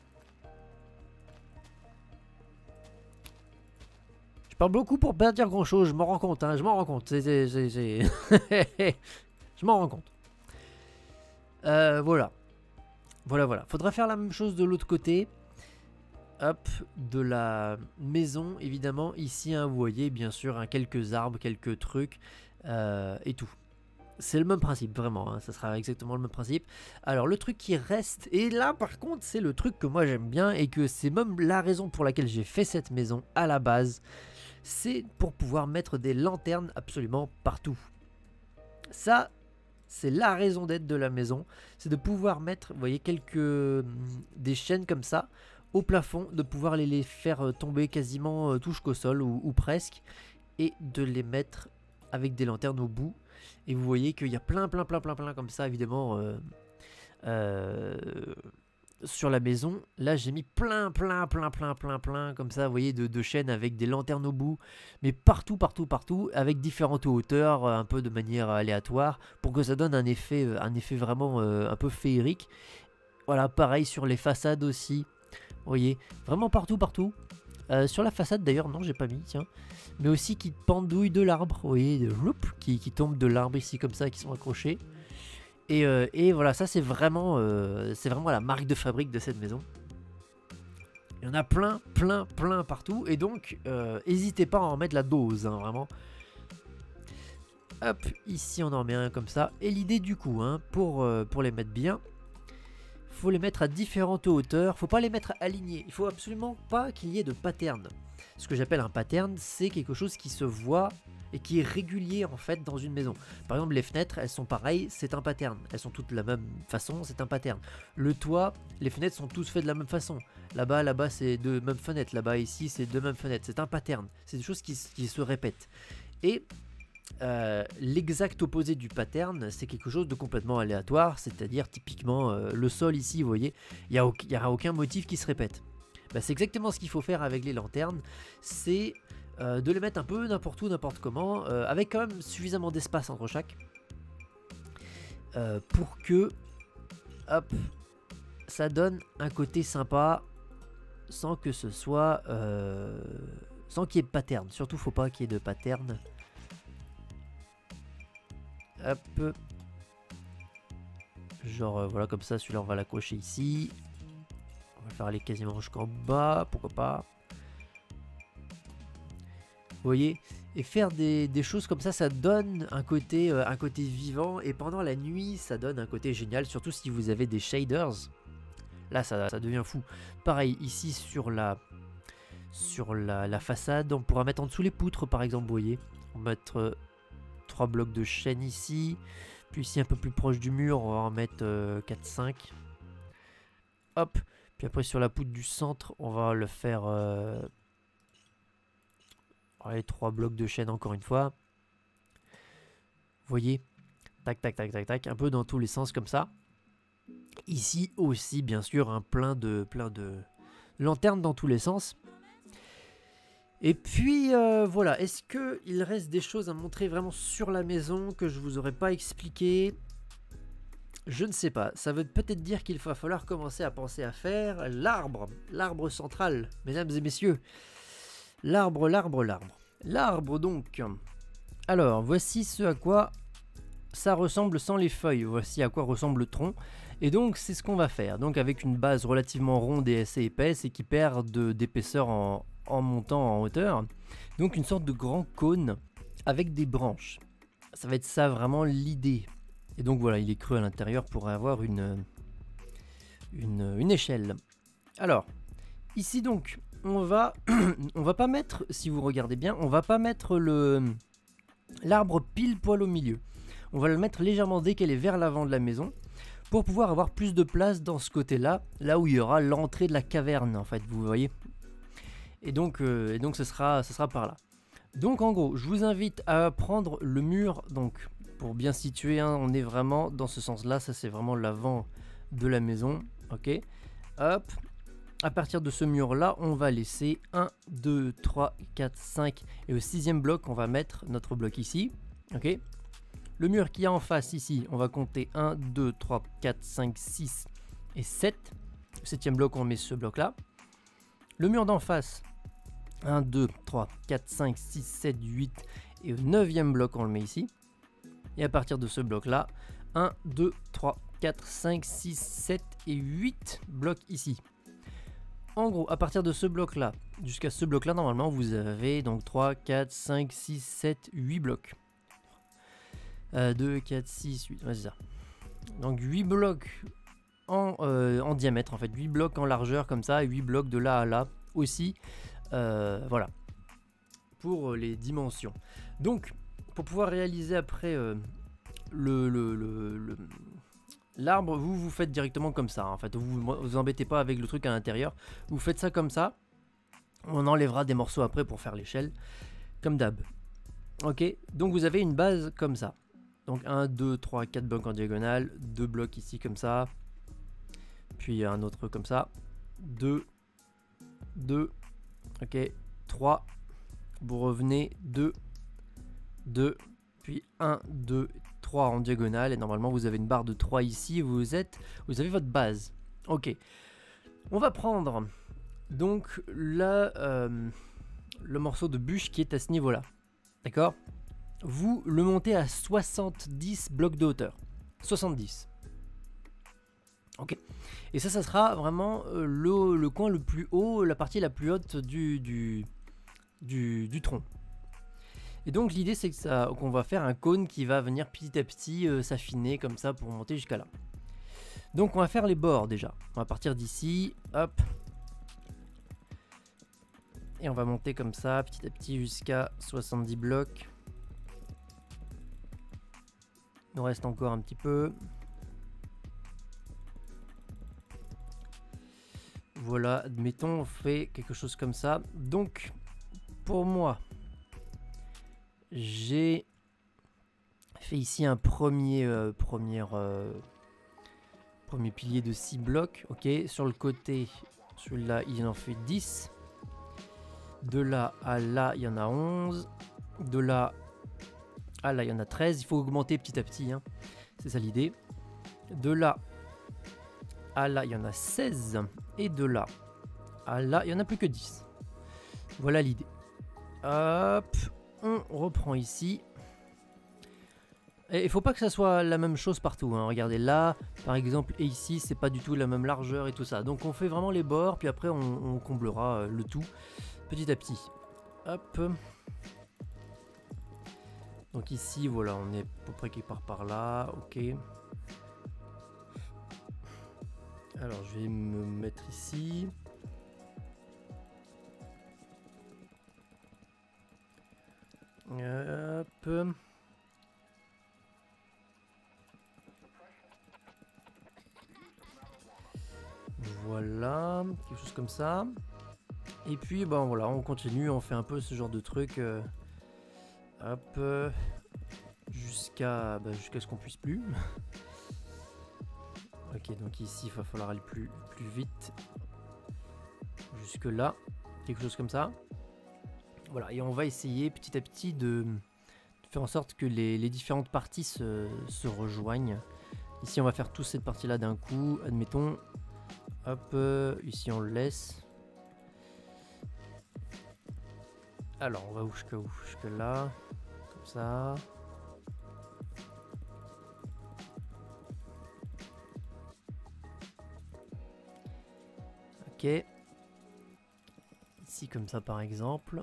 Je parle beaucoup pour pas dire grand chose, je m'en rends compte, hein, je m'en rends compte. C'est, c'est, c'est, c'est... je m'en rends compte. Euh, voilà. Voilà, voilà. Faudra faire la même chose de l'autre côté. Hop, de la maison, évidemment. Ici, hein, vous voyez, bien sûr, hein, quelques arbres, quelques trucs euh, et tout. C'est le même principe, vraiment. Hein, ça sera exactement le même principe. Alors, le truc qui reste, et là, par contre, c'est le truc que moi j'aime bien et que c'est même la raison pour laquelle j'ai fait cette maison à la base. C'est pour pouvoir mettre des lanternes absolument partout. Ça... c'est la raison d'être de la maison, c'est de pouvoir mettre, vous voyez, quelques des chaînes comme ça au plafond, de pouvoir les, les faire tomber quasiment euh, tout jusqu'au sol ou, ou presque, et de les mettre avec des lanternes au bout. Et vous voyez qu'il y a plein, plein, plein, plein, plein comme ça, évidemment, euh, euh, sur la maison. Là, j'ai mis plein, plein, plein, plein, plein, plein, comme ça, vous voyez, de, de chaînes avec des lanternes au bout, mais partout, partout, partout, avec différentes hauteurs, un peu de manière aléatoire, pour que ça donne un effet, un effet vraiment euh, un peu féerique. Voilà, pareil sur les façades aussi, vous voyez, vraiment partout, partout. Euh, sur la façade, d'ailleurs, non, j'ai pas mis, tiens, mais aussi qui pendouillent de l'arbre, vous voyez, de, qui, qui tombent de l'arbre ici, comme ça, qui sont accrochés. Et, euh, et voilà, ça c'est vraiment, euh, c'est vraiment la marque de fabrique de cette maison. Il y en a plein, plein, plein partout. Et donc, n'hésitez euh, pas à en mettre la dose, hein, vraiment. Hop, ici on en met un comme ça. Et l'idée du coup, hein, pour, euh, pour les mettre bien, faut les mettre à différentes hauteurs. Faut pas les mettre alignés. Il faut absolument pas qu'il y ait de pattern. Ce que j'appelle un pattern, c'est quelque chose qui se voit et qui est régulier en fait dans une maison. Par exemple, les fenêtres, elles sont pareilles, c'est un pattern. Elles sont toutes de la même façon, c'est un pattern. Le toit, les fenêtres sont tous faites de la même façon. Là-bas, là-bas, c'est deux mêmes fenêtres. Là-bas, ici, c'est deux mêmes fenêtres. C'est un pattern. C'est des choses qui, qui se répètent. Et euh, l'exact opposé du pattern, c'est quelque chose de complètement aléatoire. C'est-à-dire, typiquement, euh, le sol ici, vous voyez, il n'y a, a aucun motif qui se répète. Bah, c'est exactement ce qu'il faut faire avec les lanternes. C'est... Euh, de les mettre un peu n'importe où, n'importe comment, euh, avec quand même suffisamment d'espace entre chaque, euh, pour que, hop, ça donne un côté sympa, sans que ce soit, euh, sans qu'il y ait de pattern. Surtout, faut pas qu'il y ait de pattern. Hop, genre euh, voilà comme ça. Celui-là, on va l'accrocher ici. On va faire aller quasiment jusqu'en bas, pourquoi pas. Vous voyez, et faire des, des choses comme ça, ça donne un côté, euh, un côté vivant, et pendant la nuit, ça donne un côté génial, surtout si vous avez des shaders. Là, ça, ça devient fou. Pareil, ici sur la, sur la, la façade, on pourra mettre en dessous les poutres, par exemple, vous voyez. On va mettre euh, trois blocs de chêne ici, puis ici un peu plus proche du mur, on va en mettre euh, quatre cinq. Hop, puis après sur la poutre du centre, on va le faire... Euh, Allez, trois blocs de chaîne encore une fois. Vous voyez, tac, tac, tac, tac, tac, un peu dans tous les sens comme ça. Ici aussi, bien sûr, un plein de, plein de lanternes dans tous les sens. Et puis, euh, voilà, est-ce qu'il reste des choses à montrer vraiment sur la maison que je vous aurais pas expliqué? Je ne sais pas. Ça veut peut-être dire qu'il va falloir commencer à penser à faire l'arbre, l'arbre central, mesdames et messieurs. L'arbre, l'arbre, l'arbre. L'arbre donc. Alors, voici ce à quoi ça ressemble sans les feuilles. Voici à quoi ressemble le tronc. Et donc, c'est ce qu'on va faire. Donc, avec une base relativement ronde et assez épaisse et qui perd d'épaisseur en, en montant en hauteur. Donc, une sorte de grand cône avec des branches. Ça va être ça vraiment l'idée. Et donc, voilà, il est creux à l'intérieur pour avoir une, une, une échelle. Alors, ici donc, on va, on va pas mettre, si vous regardez bien, on va pas mettre le l'arbre pile poil au milieu. On va le mettre légèrement décalé vers l'avant de la maison pour pouvoir avoir plus de place dans ce côté-là, là où il y aura l'entrée de la caverne en fait, vous voyez. Et donc, euh, et donc ce sera, ce sera par là. Donc en gros, je vous invite à prendre le mur, donc pour bien situer, hein, on est vraiment dans ce sens-là, ça c'est vraiment l'avant de la maison, ok. Hop. À partir de ce mur-là, on va laisser un, deux, trois, quatre, cinq. Et au sixième bloc, on va mettre notre bloc ici. Ok. Le mur qui est en face ici, on va compter un, deux, trois, quatre, cinq, six et sept. Au septième bloc, on met ce bloc-là. Le mur d'en face, un, deux, trois, quatre, cinq, six, sept, huit. Et au neuvième bloc, on le met ici. Et à partir de ce bloc-là, un, deux, trois, quatre, cinq, six, sept et huit blocs ici. En gros, à partir de ce bloc-là, jusqu'à ce bloc-là, normalement, vous avez donc trois, quatre, cinq, six, sept, huit blocs. Euh, deux, quatre, six, huit, ouais, c'est ça. Donc huit blocs en, euh, en diamètre, en fait. huit blocs en largeur, comme ça, et huit blocs de là à là aussi. Euh, voilà. Pour les dimensions. Donc, pour pouvoir réaliser après euh, le... le, le, le l'arbre, vous vous faites directement comme ça, en fait, vous vous embêtez pas avec le truc à l'intérieur, vous faites ça comme ça, on enlèvera des morceaux après pour faire l'échelle, comme d'hab. Ok, donc vous avez une base comme ça, donc un, deux, trois, quatre blocs en diagonale, deux blocs ici comme ça, puis un autre comme ça, deux, deux, ok, trois, vous revenez, deux, deux, puis un, deux, trois en diagonale et normalement vous avez une barre de trois ici, vous êtes, vous avez votre base. Ok, on va prendre donc là, euh, le morceau de bûche qui est à ce niveau là, d'accord. Vous le montez à soixante-dix blocs de hauteur, soixante-dix. Ok, et ça ça sera vraiment le, le coin le plus haut, la partie la plus haute du, du, du, du tronc. Et donc l'idée c'est que ça, qu'on va faire un cône qui va venir petit à petit euh, s'affiner comme ça pour monter jusqu'à là. Donc on va faire les bords déjà. On va partir d'ici, hop. Et on va monter comme ça petit à petit jusqu'à soixante-dix blocs. Il nous reste encore un petit peu. Voilà, admettons on fait quelque chose comme ça. Donc pour moi... j'ai fait ici un premier, euh, premier, euh, premier pilier de six blocs. Ok, sur le côté, celui-là, il en fait dix. De là à là, il y en a onze. De là à là, il y en a treize. Il faut augmenter petit à petit, hein. C'est ça l'idée. De là à là, il y en a seize. Et de là à là, il n'y en a plus que dix. Voilà l'idée. Hop. On reprend ici. Et il faut pas que ça soit la même chose partout, hein. Regardez là, par exemple, et ici, c'est pas du tout la même largeur et tout ça. Donc on fait vraiment les bords, puis après on, on comblera euh, le tout petit à petit. Hop. Donc ici, voilà, on est à peu près quelque part par là. Ok. Alors je vais me mettre ici. Hop. Voilà, quelque chose comme ça. Et puis bon voilà, on continue, on fait un peu ce genre de truc. Euh, hop. Euh, jusqu'à bah, jusqu'à ce qu'on puisse plus. Ok, donc ici il va falloir aller plus, plus vite. Jusque là, quelque chose comme ça. Voilà, et on va essayer petit à petit de, de faire en sorte que les, les différentes parties se, se rejoignent. Ici on va faire toute cette partie là d'un coup, admettons. Hop, euh, ici on le laisse. Alors, on va où jusqu'à où? Jusque là. Comme ça. Ok. Ici, comme ça, par exemple.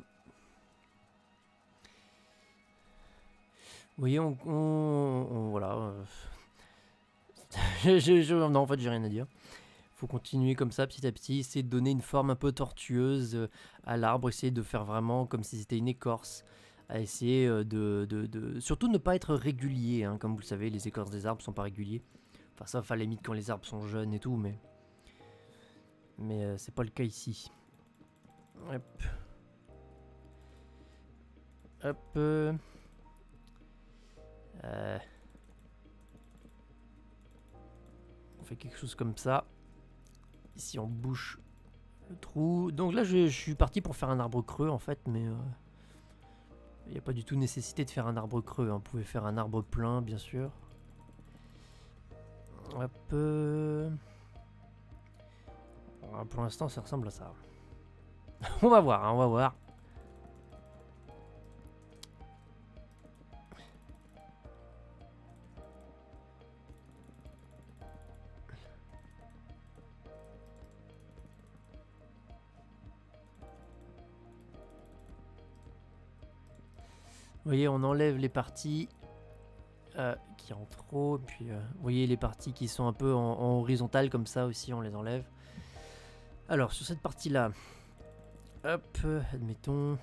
Vous voyez, on... on, on voilà. Euh... je, je, je, non, en fait, j'ai rien à dire. Faut continuer comme ça, petit à petit. Essayer de donner une forme un peu tortueuse à l'arbre. Essayer de faire vraiment comme si c'était une écorce. À essayer de, de, de... Surtout ne pas être régulier. Hein. Comme vous le savez, les écorces des arbres sont pas réguliers. Enfin, ça, à la limite quand les arbres sont jeunes et tout, mais... Mais euh, c'est pas le cas ici. Hop. Hop. Euh... Euh... On fait quelque chose comme ça. Ici on bouche le trou. Donc là je, je suis parti pour faire un arbre creux en fait, mais il euh, n'y a pas du tout nécessité de faire un arbre creux. Hein. Vous pouvez faire un arbre plein bien sûr. Hop. Euh... Alors, pour l'instant ça ressemble à ça. On va voir, hein, on va voir. Vous voyez, on enlève les parties euh, qui ont trop. Puis, euh, vous voyez, les parties qui sont un peu en, en horizontale comme ça aussi, on les enlève. Alors, sur cette partie-là, hop, admettons.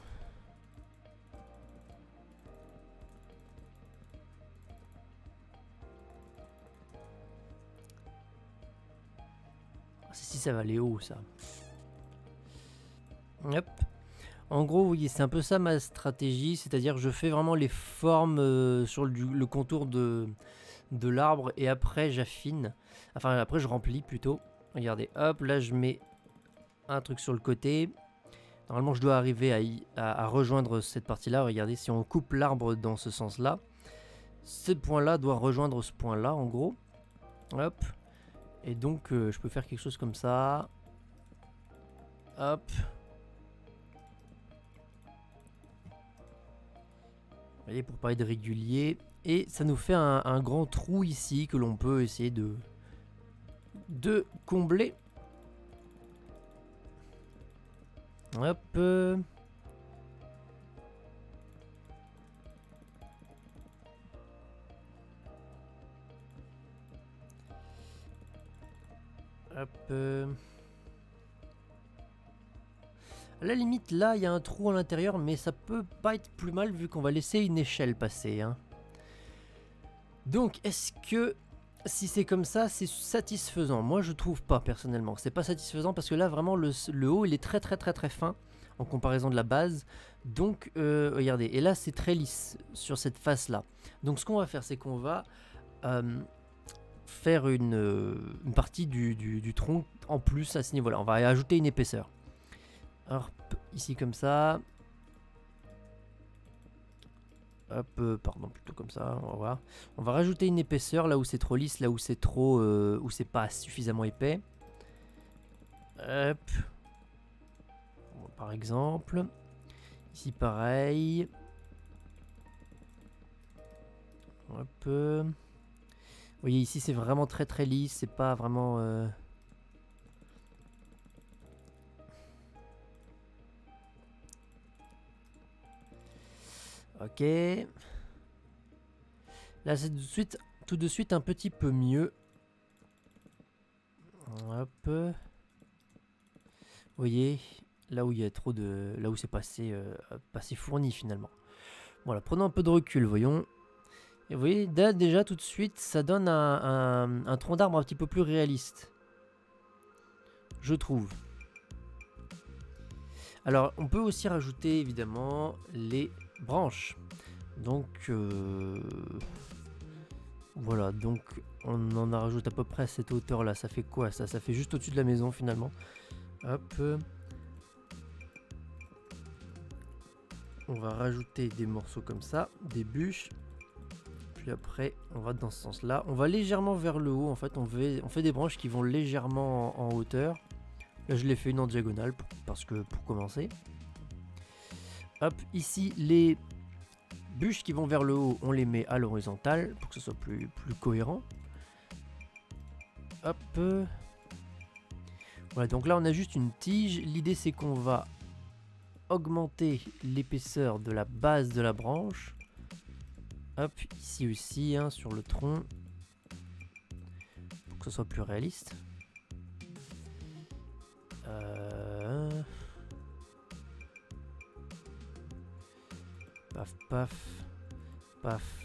Si ça va aller haut, ça. Hop. En gros, oui, c'est un peu ça ma stratégie, c'est-à-dire je fais vraiment les formes euh, sur le, le contour de, de l'arbre et après j'affine. Enfin, après je remplis plutôt. Regardez, hop, là je mets un truc sur le côté. Normalement, je dois arriver à, y, à, à rejoindre cette partie-là. Regardez, si on coupe l'arbre dans ce sens-là, ce point-là doit rejoindre ce point-là, en gros. Hop. Et donc, euh, je peux faire quelque chose comme ça. Hop. Vous voyez, pour pas être régulier. Et ça nous fait un, un grand trou ici que l'on peut essayer de, de combler. Hop. Hop. À la limite, là, il y a un trou à l'intérieur, mais ça peut pas être plus mal vu qu'on va laisser une échelle passer. Hein. Donc, est-ce que si c'est comme ça, c'est satisfaisant? Moi, je trouve pas, personnellement. C'est pas satisfaisant parce que là, vraiment, le, le haut, il est très, très, très, très fin en comparaison de la base. Donc, euh, regardez. Et là, c'est très lisse sur cette face-là. Donc, ce qu'on va faire, c'est qu'on va euh, faire une, euh, une partie du, du, du tronc en plus à ce niveau-là. On va ajouter une épaisseur. Hop, ici comme ça. Hop, euh, pardon, plutôt comme ça, on va voir. On va rajouter une épaisseur là où c'est trop lisse, là où c'est trop, euh, où c'est pas suffisamment épais. Hop. Bon, par exemple. Ici pareil. Hop. Vous voyez ici c'est vraiment très très lisse, c'est pas vraiment... Euh... Ok. Là c'est tout de suite, tout de suite un petit peu mieux. Hop. Vous voyez, là où il y a trop de, là où c'est passé, euh, passé fourni finalement. Voilà, prenons un peu de recul, voyons. Et vous voyez, là, déjà tout de suite, ça donne un, un, un tronc d'arbre un petit peu plus réaliste. Je trouve. Alors, on peut aussi rajouter évidemment les branches. Donc, euh, voilà, donc on en a rajoute à peu près à cette hauteur là. Ça fait quoi ça? Ça fait juste au-dessus de la maison finalement. Hop. On va rajouter des morceaux comme ça, des bûches. Puis après, on va dans ce sens-là. On va légèrement vers le haut. En fait, on fait, on fait des branches qui vont légèrement en, en hauteur. Là, je l'ai fait une en diagonale pour, parce que pour commencer. Hop, ici les bûches qui vont vers le haut, on les met à l'horizontale pour que ce soit plus, plus cohérent. Hop. Voilà, donc là on a juste une tige. L'idée c'est qu'on va augmenter l'épaisseur de la base de la branche. Hop, ici aussi, hein, sur le tronc. Pour que ce soit plus réaliste. Euh... Paf, paf, paf.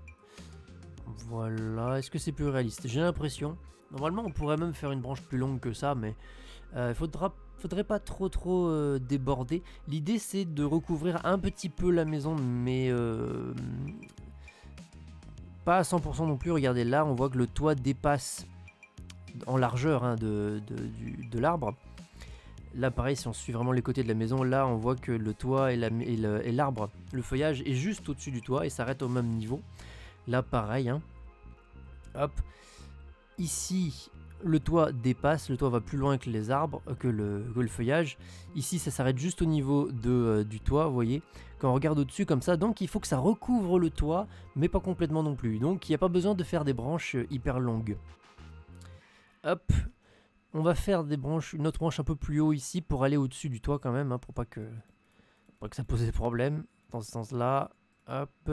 Voilà, est-ce que c'est plus réaliste? J'ai l'impression. Normalement, on pourrait même faire une branche plus longue que ça, mais il euh, faudra, faudrait pas trop trop euh, déborder. L'idée, c'est de recouvrir un petit peu la maison, mais euh, pas à cent pour cent non plus. Regardez, là, on voit que le toit dépasse en largeur hein, de, de, du, de l'arbre. Là, pareil, si on suit vraiment les côtés de la maison, là, on voit que le toit et l'arbre, le, le feuillage est juste au-dessus du toit et s'arrête au même niveau. Là, pareil, hein. Hop. Ici, le toit dépasse, le toit va plus loin que les arbres, que le, que le feuillage. Ici, ça s'arrête juste au niveau de, euh, du toit, vous voyez. Quand on regarde au-dessus comme ça, donc il faut que ça recouvre le toit, mais pas complètement non plus. Donc, il n'y a pas besoin de faire des branches hyper longues. Hop. On va faire des branches, une autre branche un peu plus haut ici pour aller au-dessus du toit quand même, hein, pour pas que, pour pas que ça pose des problèmes. Dans ce sens-là, hop.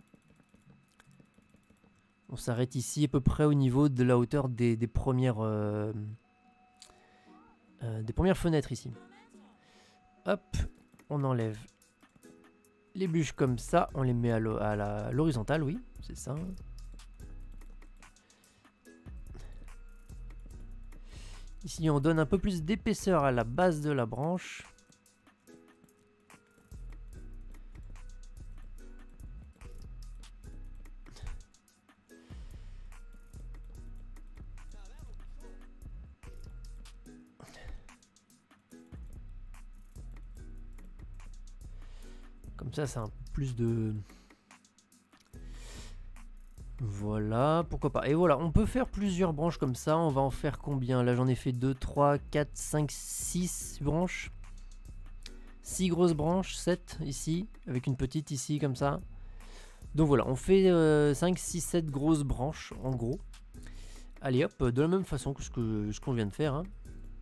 On s'arrête ici à peu près au niveau de la hauteur des, des premières euh, euh, des premières fenêtres ici. Hop, on enlève les bûches comme ça, on les met à l'horizontale, oui, c'est ça. Ici, on donne un peu plus d'épaisseur à la base de la branche. Comme ça, c'est un peu plus de... Voilà, pourquoi pas. Et voilà, on peut faire plusieurs branches comme ça. On va en faire combien? Là, j'en ai fait deux, trois, quatre, cinq, six branches. six grosses branches, sept ici, avec une petite ici, comme ça. Donc voilà, on fait euh, cinq, six, sept grosses branches, en gros. Allez hop, de la même façon que ce qu'on ce qu'on vient de faire. Hein.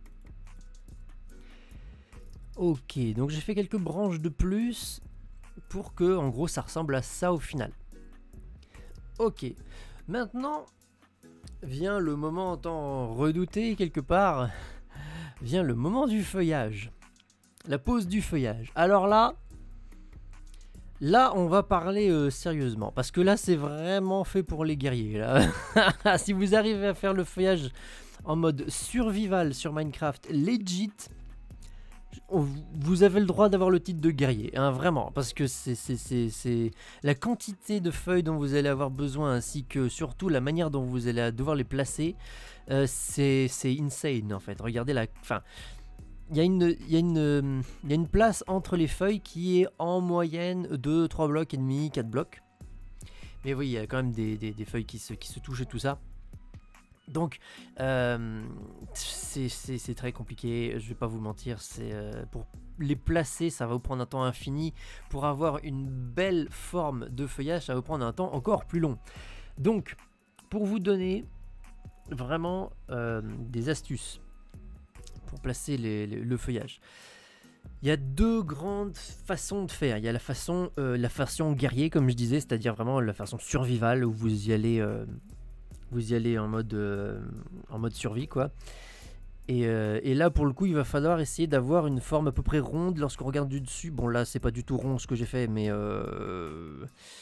Ok, donc j'ai fait quelques branches de plus pour que, en gros, ça ressemble à ça au final. Ok, maintenant vient le moment tant redouté quelque part, vient le moment du feuillage, la pose du feuillage. Alors là, là on va parler euh, sérieusement, parce que là c'est vraiment fait pour les guerriers. Là. Si vous arrivez à faire le feuillage en mode survival sur Minecraft legit, vous avez le droit d'avoir le titre de guerrier, hein, vraiment, parce que c'est la quantité de feuilles dont vous allez avoir besoin, ainsi que surtout la manière dont vous allez devoir les placer, euh, c'est insane en fait. Regardez la... Enfin, il y, y, y a une place entre les feuilles qui est en moyenne de trois blocs et demi, quatre blocs. Mais oui, il y a quand même des, des, des feuilles qui se, qui se touchent et tout ça. Donc, euh, c'est très compliqué, je vais pas vous mentir, c'est euh, pour les placer, ça va vous prendre un temps infini. Pour avoir une belle forme de feuillage, ça va vous prendre un temps encore plus long. Donc, pour vous donner vraiment euh, des astuces pour placer les, les, le feuillage, il y a deux grandes façons de faire. Il y a la façon, euh, la façon guerrier, comme je disais, c'est-à-dire vraiment la façon survival, où vous y allez... Euh, Vous y allez en mode, euh, en mode survie, quoi. Et, euh, et là, pour le coup, il va falloir essayer d'avoir une forme à peu près ronde lorsqu'on regarde du dessus. Bon, là, c'est pas du tout rond ce que j'ai fait, mais... Euh...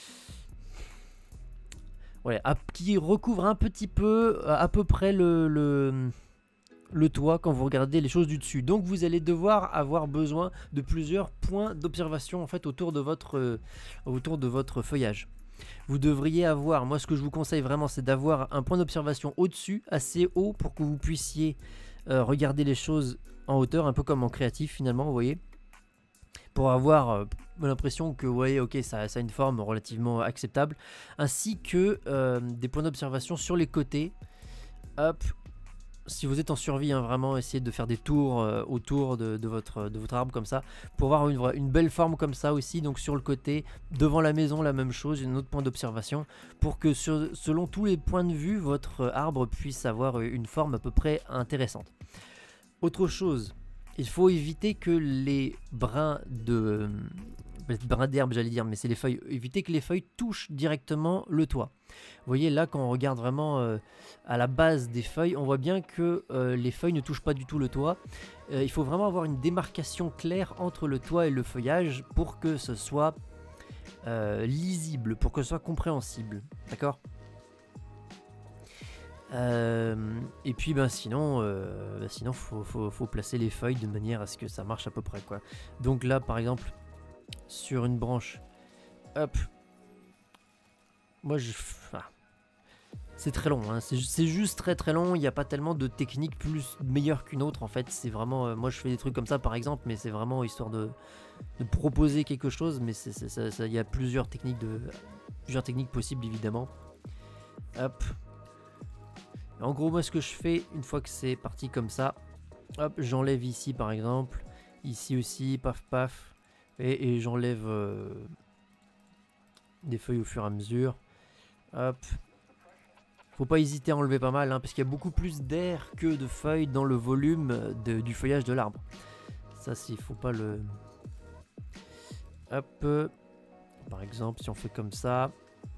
Ouais, à, qui recouvre un petit peu, à peu près le, le, le toit quand vous regardez les choses du dessus. Donc, vous allez devoir avoir besoin de plusieurs points d'observation, en fait, autour de votre, euh, autour de votre feuillage. Vous devriez avoir, moi ce que je vous conseille vraiment, c'est d'avoir un point d'observation au-dessus, assez haut, pour que vous puissiez euh, regarder les choses en hauteur, un peu comme en créatif finalement, vous voyez. Pour avoir euh, l'impression que, vous voyez, ok, ça, ça a une forme relativement acceptable. Ainsi que euh, des points d'observation sur les côtés. Hop, si vous êtes en survie, hein, vraiment essayez de faire des tours euh, autour de, de, votre, de votre arbre comme ça, pour avoir une, une belle forme comme ça aussi. Donc sur le côté, devant la maison, la même chose, un autre point d'observation, pour que sur, selon tous les points de vue, votre arbre puisse avoir une forme à peu près intéressante. Autre chose, il faut éviter que les brins de... brins d'herbe j'allais dire, mais c'est les feuilles, éviter que les feuilles touchent directement le toit. Vous voyez là, quand on regarde vraiment euh, à la base des feuilles, on voit bien que euh, les feuilles ne touchent pas du tout le toit. Euh, il faut vraiment avoir une démarcation claire entre le toit et le feuillage pour que ce soit euh, lisible, pour que ce soit compréhensible, d'accord? Euh, et puis ben sinon, euh, ben, sinon faut, faut, faut placer les feuilles de manière à ce que ça marche à peu près, quoi. Donc là par exemple, sur une branche, hop, moi je... Ah. C'est très long, hein. C'est juste très très long, il n'y a pas tellement de technique plus meilleure qu'une autre en fait, c'est vraiment, euh, moi je fais des trucs comme ça par exemple, mais c'est vraiment histoire de, de proposer quelque chose, mais il y a plusieurs techniques, de, plusieurs techniques possibles évidemment. Hop. En gros moi ce que je fais, une fois que c'est parti comme ça, hop, j'enlève ici par exemple, ici aussi, paf paf, et, et j'enlève euh, des feuilles au fur et à mesure, hop. Faut pas hésiter à enlever pas mal, hein, parce qu'il y a beaucoup plus d'air que de feuilles dans le volume de, du feuillage de l'arbre. Ça, il faut pas le... Hop. Par exemple, si on fait comme ça.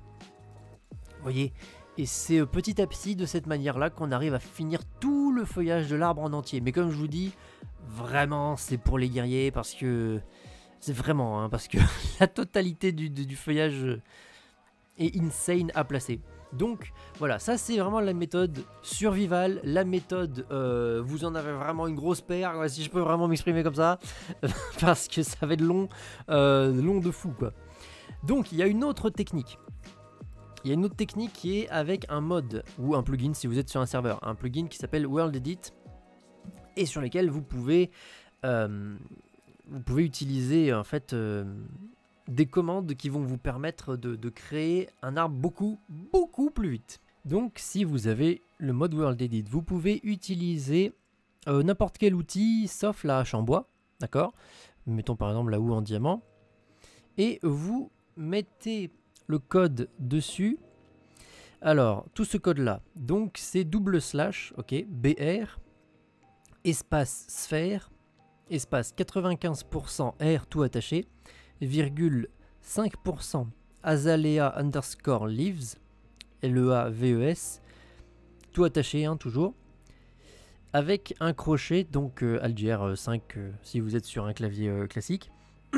Vous voyez? Et c'est petit à petit, de cette manière-là, qu'on arrive à finir tout le feuillage de l'arbre en entier. Mais comme je vous dis, vraiment, c'est pour les guerriers, parce que... C'est vraiment, hein, parce que la totalité du, du, du feuillage est insane à placer. Donc voilà, ça c'est vraiment la méthode survival, la méthode euh, vous en avez vraiment une grosse paire, ouais, si je peux vraiment m'exprimer comme ça, parce que ça va être long, euh, long de fou quoi. Donc il y a une autre technique, il y a une autre technique qui est avec un mod ou un plugin si vous êtes sur un serveur, un plugin qui s'appelle World Edit et sur lesquels vous pouvez, euh, vous pouvez utiliser en fait... Euh, des commandes qui vont vous permettre de, de créer un arbre beaucoup, beaucoup plus vite. Donc, si vous avez le mode World Edit, vous pouvez utiliser euh, n'importe quel outil, sauf la hache en bois, d'accord? Mettons par exemple la houe en diamant, et vous mettez le code dessus. Alors, tout ce code-là, donc c'est double slash, ok, B R, espace sphère, espace quatre-vingt-quinze pour cent R tout attaché, virgule cinq pour cent azalea underscore leaves, L E A V E S, tout attaché, hein, toujours, avec un crochet, donc euh, Algér cinq euh, si vous êtes sur un clavier euh, classique,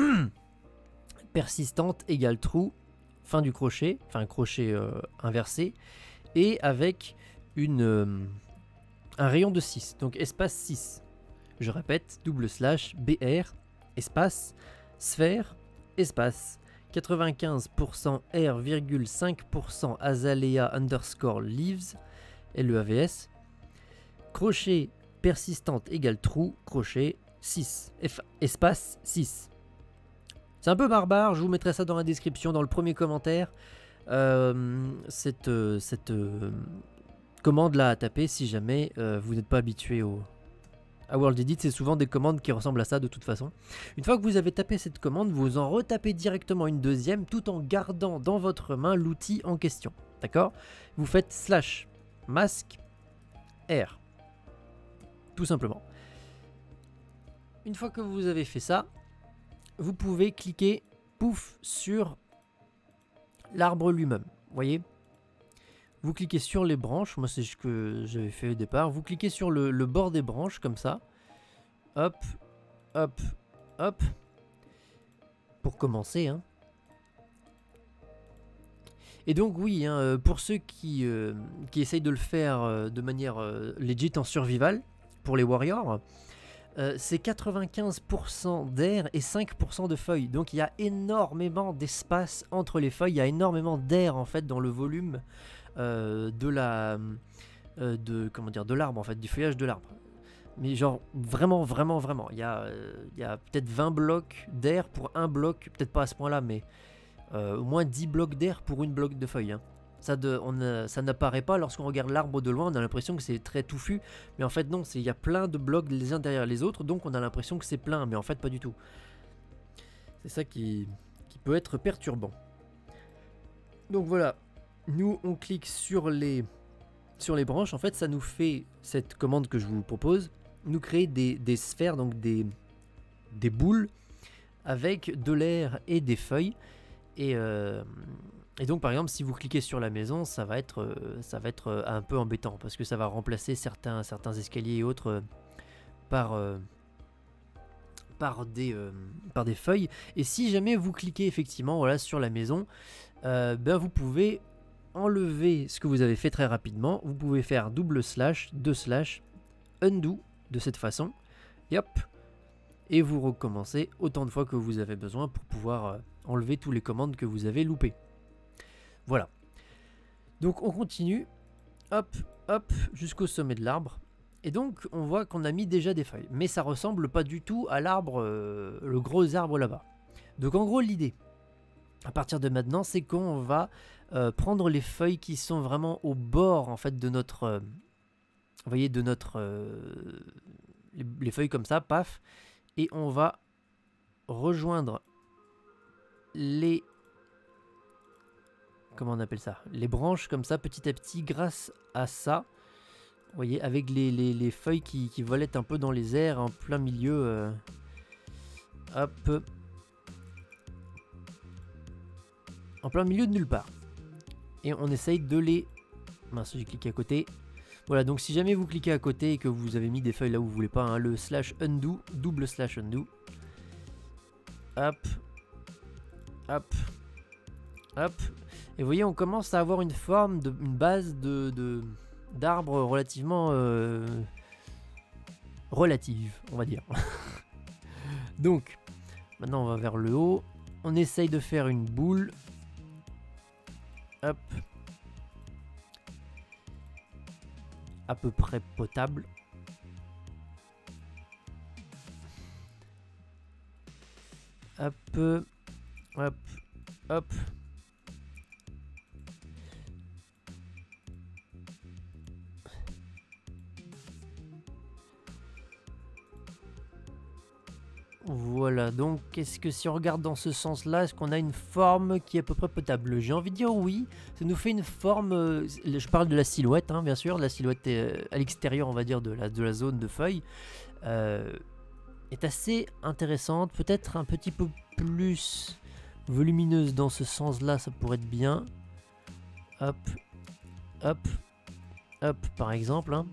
persistante égale true, fin du crochet, enfin crochet euh, inversé, et avec une, euh, un rayon de six, donc espace six. Je répète, double slash B R, espace, sphère, espace, quatre-vingt-quinze pour cent R, virgule cinq pour cent azalea underscore leaves, L E A V S, crochet persistante égale true, crochet six, F, espace six. C'est un peu barbare, je vous mettrai ça dans la description, dans le premier commentaire, euh, cette, euh, cette euh, commande là à taper si jamais euh, vous n'êtes pas habitué au... à World Edit, c'est souvent des commandes qui ressemblent à ça de toute façon. Une fois que vous avez tapé cette commande, vous en retapez directement une deuxième tout en gardant dans votre main l'outil en question. D'accord? Vous faites slash masque R. Tout simplement. Une fois que vous avez fait ça, vous pouvez cliquer pouf sur l'arbre lui-même. Vous voyez? Vous cliquez sur les branches, moi c'est ce que j'avais fait au départ, vous cliquez sur le, le bord des branches comme ça, hop, hop, hop, pour commencer. Hein. Et donc oui, hein, pour ceux qui, euh, qui essayent de le faire euh, de manière euh, legit en survival, pour les warriors, euh, c'est quatre-vingt-quinze pour cent d'air et cinq pour cent de feuilles, donc il y a énormément d'espace entre les feuilles, il y a énormément d'air en fait dans le volume. Euh, de la euh, de comment dire de l'arbre en fait, du feuillage de l'arbre, mais genre vraiment vraiment vraiment il y a, euh, il y a peut-être vingt blocs d'air pour un bloc, peut-être pas à ce point là, mais euh, au moins dix blocs d'air pour une bloc de feuilles, hein. Ça, de, on a, ça n'apparaît pas lorsqu'on regarde l'arbre de loin, on a l'impression que c'est très touffu, mais en fait non, il y a plein de blocs les uns derrière les autres, donc on a l'impression que c'est plein, mais en fait pas du tout. C'est ça qui, qui peut être perturbant. Donc voilà, nous on clique sur les, sur les branches, en fait ça nous fait cette commande que je vous propose, nous créer des, des sphères, donc des, des boules, avec de l'air et des feuilles, et... Euh, Et donc par exemple si vous cliquez sur la maison, ça va être, euh, ça va être euh, un peu embêtant parce que ça va remplacer certains, certains escaliers et autres euh, par, euh, par, des, euh, par des feuilles. Et si jamais vous cliquez effectivement voilà, sur la maison, euh, ben vous pouvez enlever ce que vous avez fait très rapidement. Vous pouvez faire double slash, deux slash, undo de cette façon. Et hop, et vous recommencez autant de fois que vous avez besoin pour pouvoir euh, enlever toutes les commandes que vous avez loupées. Voilà. Donc on continue, hop, hop, jusqu'au sommet de l'arbre. Et donc on voit qu'on a mis déjà des feuilles. Mais ça ressemble pas du tout à l'arbre, euh, le gros arbre là-bas. Donc en gros l'idée, à partir de maintenant, c'est qu'on va euh, prendre les feuilles qui sont vraiment au bord en fait de notre... Euh, vous voyez, de notre... Euh, les, les feuilles comme ça, paf. Et on va rejoindre les... Comment on appelle ça? Les branches comme ça, petit à petit, grâce à ça. Vous voyez, avec les, les, les feuilles qui, qui volettent un peu dans les airs, en plein milieu. Euh, hop. En plein milieu de nulle part. Et on essaye de les... Mince, j'ai cliqué à côté. Voilà, donc si jamais vous cliquez à côté et que vous avez mis des feuilles là où vous voulez pas, hein, le slash undo, double slash undo. Hop. Hop. Hop. Et vous voyez, on commence à avoir une forme, de, une base de, de, d'arbre relativement euh, relative, on va dire. Donc, maintenant on va vers le haut. On essaye de faire une boule. Hop. À peu près potable. Hop. Hop. Hop. Voilà, donc est-ce que si on regarde dans ce sens-là, est-ce qu'on a une forme qui est à peu près potable? J'ai envie de dire oui, ça nous fait une forme, euh, je parle de la silhouette, hein, bien sûr, la silhouette est, euh, à l'extérieur, on va dire, de la, de la zone de feuilles, euh, est assez intéressante, peut-être un petit peu plus volumineuse dans ce sens-là, ça pourrait être bien. Hop, hop, hop, par exemple. Hein.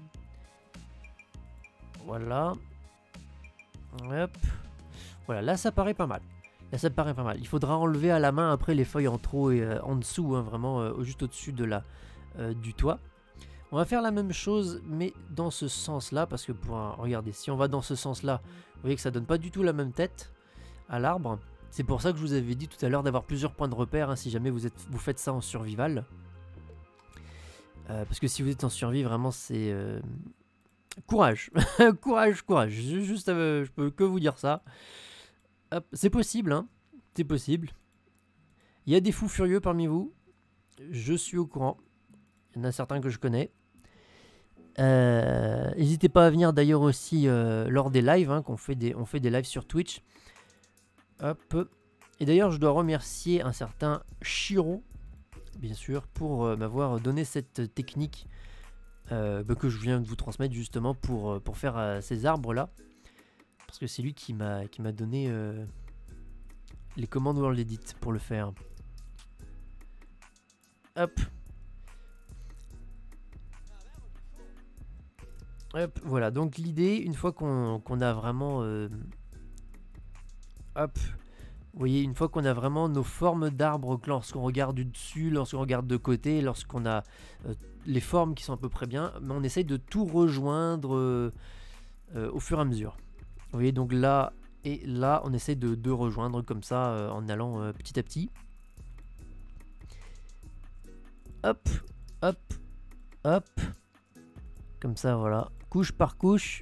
Voilà. Hop. Voilà, là ça paraît pas mal. Là ça paraît pas mal. Il faudra enlever à la main après les feuilles en trop et euh, en dessous, hein, vraiment euh, juste au-dessus de la, euh, du toit. On va faire la même chose, mais dans ce sens-là, parce que pour euh, regardez, si on va dans ce sens-là, vous voyez que ça donne pas du tout la même tête à l'arbre. C'est pour ça que je vous avais dit tout à l'heure d'avoir plusieurs points de repère, hein, si jamais vous, êtes, vous faites ça en survival. Euh, parce que si vous êtes en survie, vraiment c'est... Euh... Courage, courage, courage, juste, euh, je peux que vous dire ça. C'est possible, hein, c'est possible. Il y a des fous furieux parmi vous, je suis au courant. Il y en a certains que je connais. Euh, N'hésitez pas à venir d'ailleurs aussi euh, lors des lives, hein, qu'on fait des, on fait des lives sur Twitch. Hop. Et d'ailleurs, je dois remercier un certain Shiro, bien sûr, pour euh, m'avoir donné cette technique. Euh, bah, que je viens de vous transmettre justement pour, pour faire euh, ces arbres là, parce que c'est lui qui m'a qui m'a donné euh, les commandes World Edit pour le faire. Hop. Hop, voilà, donc l'idée, une fois qu'on qu'on a vraiment euh, hop, vous voyez, une fois qu'on a vraiment nos formes d'arbres, lorsqu'on regarde du dessus, lorsqu'on regarde de côté, lorsqu'on a euh, les formes qui sont à peu près bien, mais on essaye de tout rejoindre euh, euh, au fur et à mesure. Vous voyez, donc là et là, on essaye de, de rejoindre comme ça euh, en allant euh, petit à petit. Hop, hop, hop. Comme ça, voilà. Couche par couche.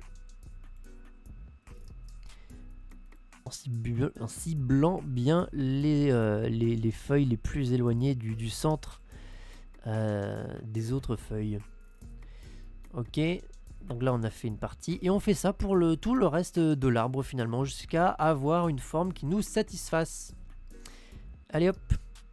En ciblant, en ciblant bien les, euh, les, les feuilles les plus éloignées du, du centre euh, des autres feuilles. Ok, donc là on a fait une partie et on fait ça pour le, tout le reste de l'arbre finalement jusqu'à avoir une forme qui nous satisfasse. Allez hop.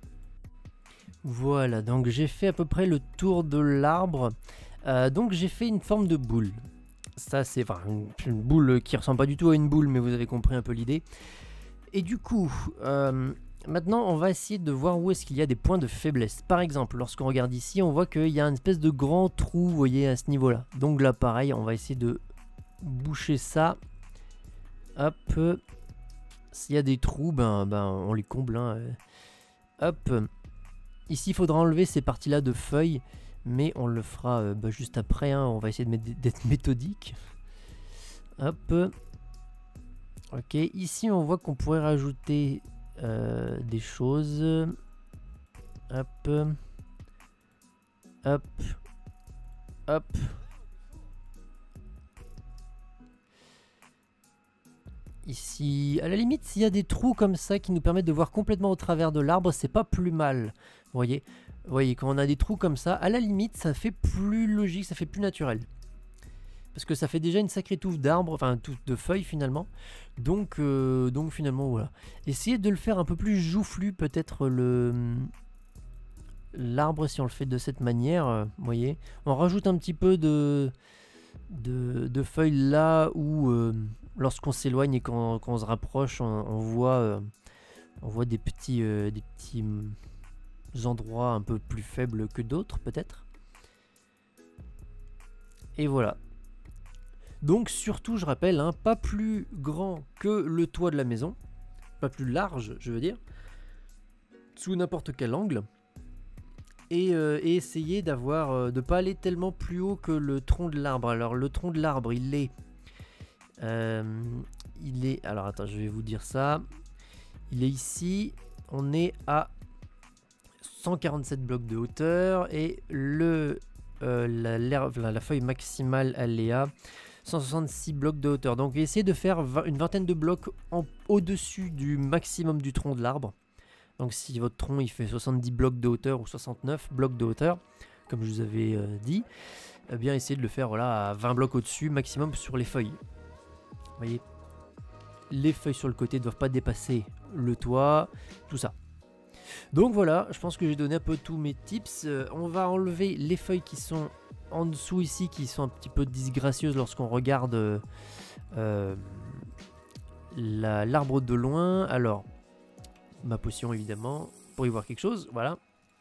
Voilà, donc j'ai fait à peu près le tour de l'arbre. Euh, donc j'ai fait une forme de boule. Ça c'est enfin une, une boule qui ressemble pas du tout à une boule, mais vous avez compris un peu l'idée. Et du coup, euh, maintenant on va essayer de voir où est-ce qu'il y a des points de faiblesse. Par exemple, lorsqu'on regarde ici, on voit qu'il y a une espèce de grand trou, vous voyez, à ce niveau-là. Donc là pareil, on va essayer de boucher ça. Hop. S'il y a des trous, ben, ben on les comble. Hein. Hop. Ici, il faudra enlever ces parties-là de feuilles, mais on le fera euh, bah, juste après. Hein. On va essayer d'être méthodique. Hop. Ok, ici, on voit qu'on pourrait rajouter euh, des choses. Hop. Hop. Hop. Ici, à la limite, s'il y a des trous comme ça qui nous permettent de voir complètement au travers de l'arbre, c'est pas plus mal. Vous voyez, vous voyez, quand on a des trous comme ça, à la limite, ça fait plus logique, ça fait plus naturel. Parce que ça fait déjà une sacrée touffe d'arbres, enfin touffe de feuilles finalement. Donc, euh, donc finalement, voilà. Essayez de le faire un peu plus joufflu, peut-être le l'arbre si on le fait de cette manière. Euh, vous voyez, on rajoute un petit peu de, de, de feuilles là où... Euh, lorsqu'on s'éloigne et qu'on qu'on se rapproche, on, on voit, euh, on voit des petits, euh, des petits endroits un peu plus faibles que d'autres, peut-être. Et voilà. Donc surtout, je rappelle, hein, pas plus grand que le toit de la maison, pas plus large, je veux dire, sous n'importe quel angle. Et, euh, et essayer d'avoir, euh, de pas aller tellement plus haut que le tronc de l'arbre. Alors le tronc de l'arbre, il est Euh, il est... Alors attends, je vais vous dire ça. Il est ici. On est à cent quarante-sept blocs de hauteur. Et le, euh, la, la, la feuille maximale, elle est à cent soixante-six blocs de hauteur. Donc essayez de faire une vingtaine de blocs au-dessus du maximum du tronc de l'arbre. Donc si votre tronc il fait soixante-dix blocs de hauteur ou soixante-neuf blocs de hauteur, comme je vous avais euh, dit, eh bien essayez de le faire voilà, à vingt blocs au-dessus maximum sur les feuilles. Vous voyez, les feuilles sur le côté ne doivent pas dépasser le toit, tout ça. Donc voilà, je pense que j'ai donné un peu tous mes tips. Euh, on va enlever les feuilles qui sont en dessous ici, qui sont un petit peu disgracieuses lorsqu'on regarde euh, l'arbre de loin. Alors, ma potion évidemment, pour y voir quelque chose, voilà.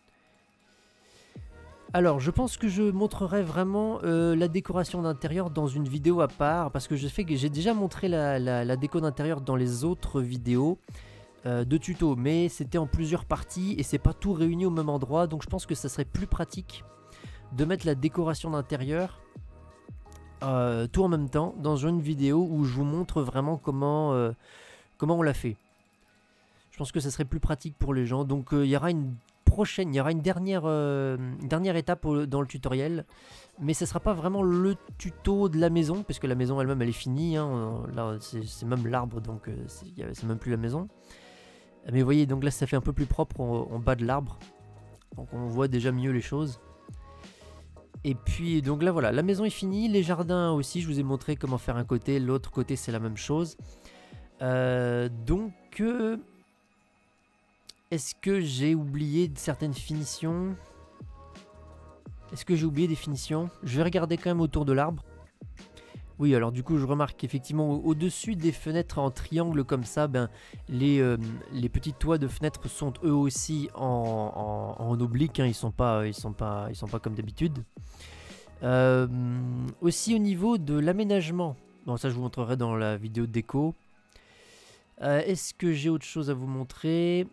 Alors, je pense que je montrerai vraiment euh, la décoration d'intérieur dans une vidéo à part, parce que je sais que j'ai déjà montré la, la, la déco d'intérieur dans les autres vidéos euh, de tuto, mais c'était en plusieurs parties et c'est pas tout réuni au même endroit, donc je pense que ça serait plus pratique de mettre la décoration d'intérieur euh, tout en même temps dans une vidéo où je vous montre vraiment comment, euh, comment on l'a fait. Je pense que ça serait plus pratique pour les gens, donc il euh, y aura une prochaine, il y aura une dernière, euh, une dernière étape au, dans le tutoriel, mais ce sera pas vraiment le tuto de la maison, parce que la maison elle-même elle est finie, hein, là c'est même l'arbre, donc euh, c'est même plus la maison. Mais vous voyez, donc là ça fait un peu plus propre en, en bas de l'arbre, donc on voit déjà mieux les choses. Et puis donc là voilà, la maison est finie, les jardins aussi, je vous ai montré comment faire un côté, l'autre côté c'est la même chose. Euh, donc... Euh, Est-ce que j'ai oublié certaines finitions? Est-ce que j'ai oublié des finitions? Je vais regarder quand même autour de l'arbre. Oui, alors du coup, je remarque qu'effectivement, au-dessus des fenêtres en triangle comme ça, ben, les, euh, les petits toits de fenêtres sont eux aussi en, en, en oblique. Hein, ils sont pas, ils sont pas, ils sont pas comme d'habitude. Euh, aussi au niveau de l'aménagement. Bon, ça, je vous montrerai dans la vidéo déco. Euh, Est-ce que j'ai autre chose à vous montrer?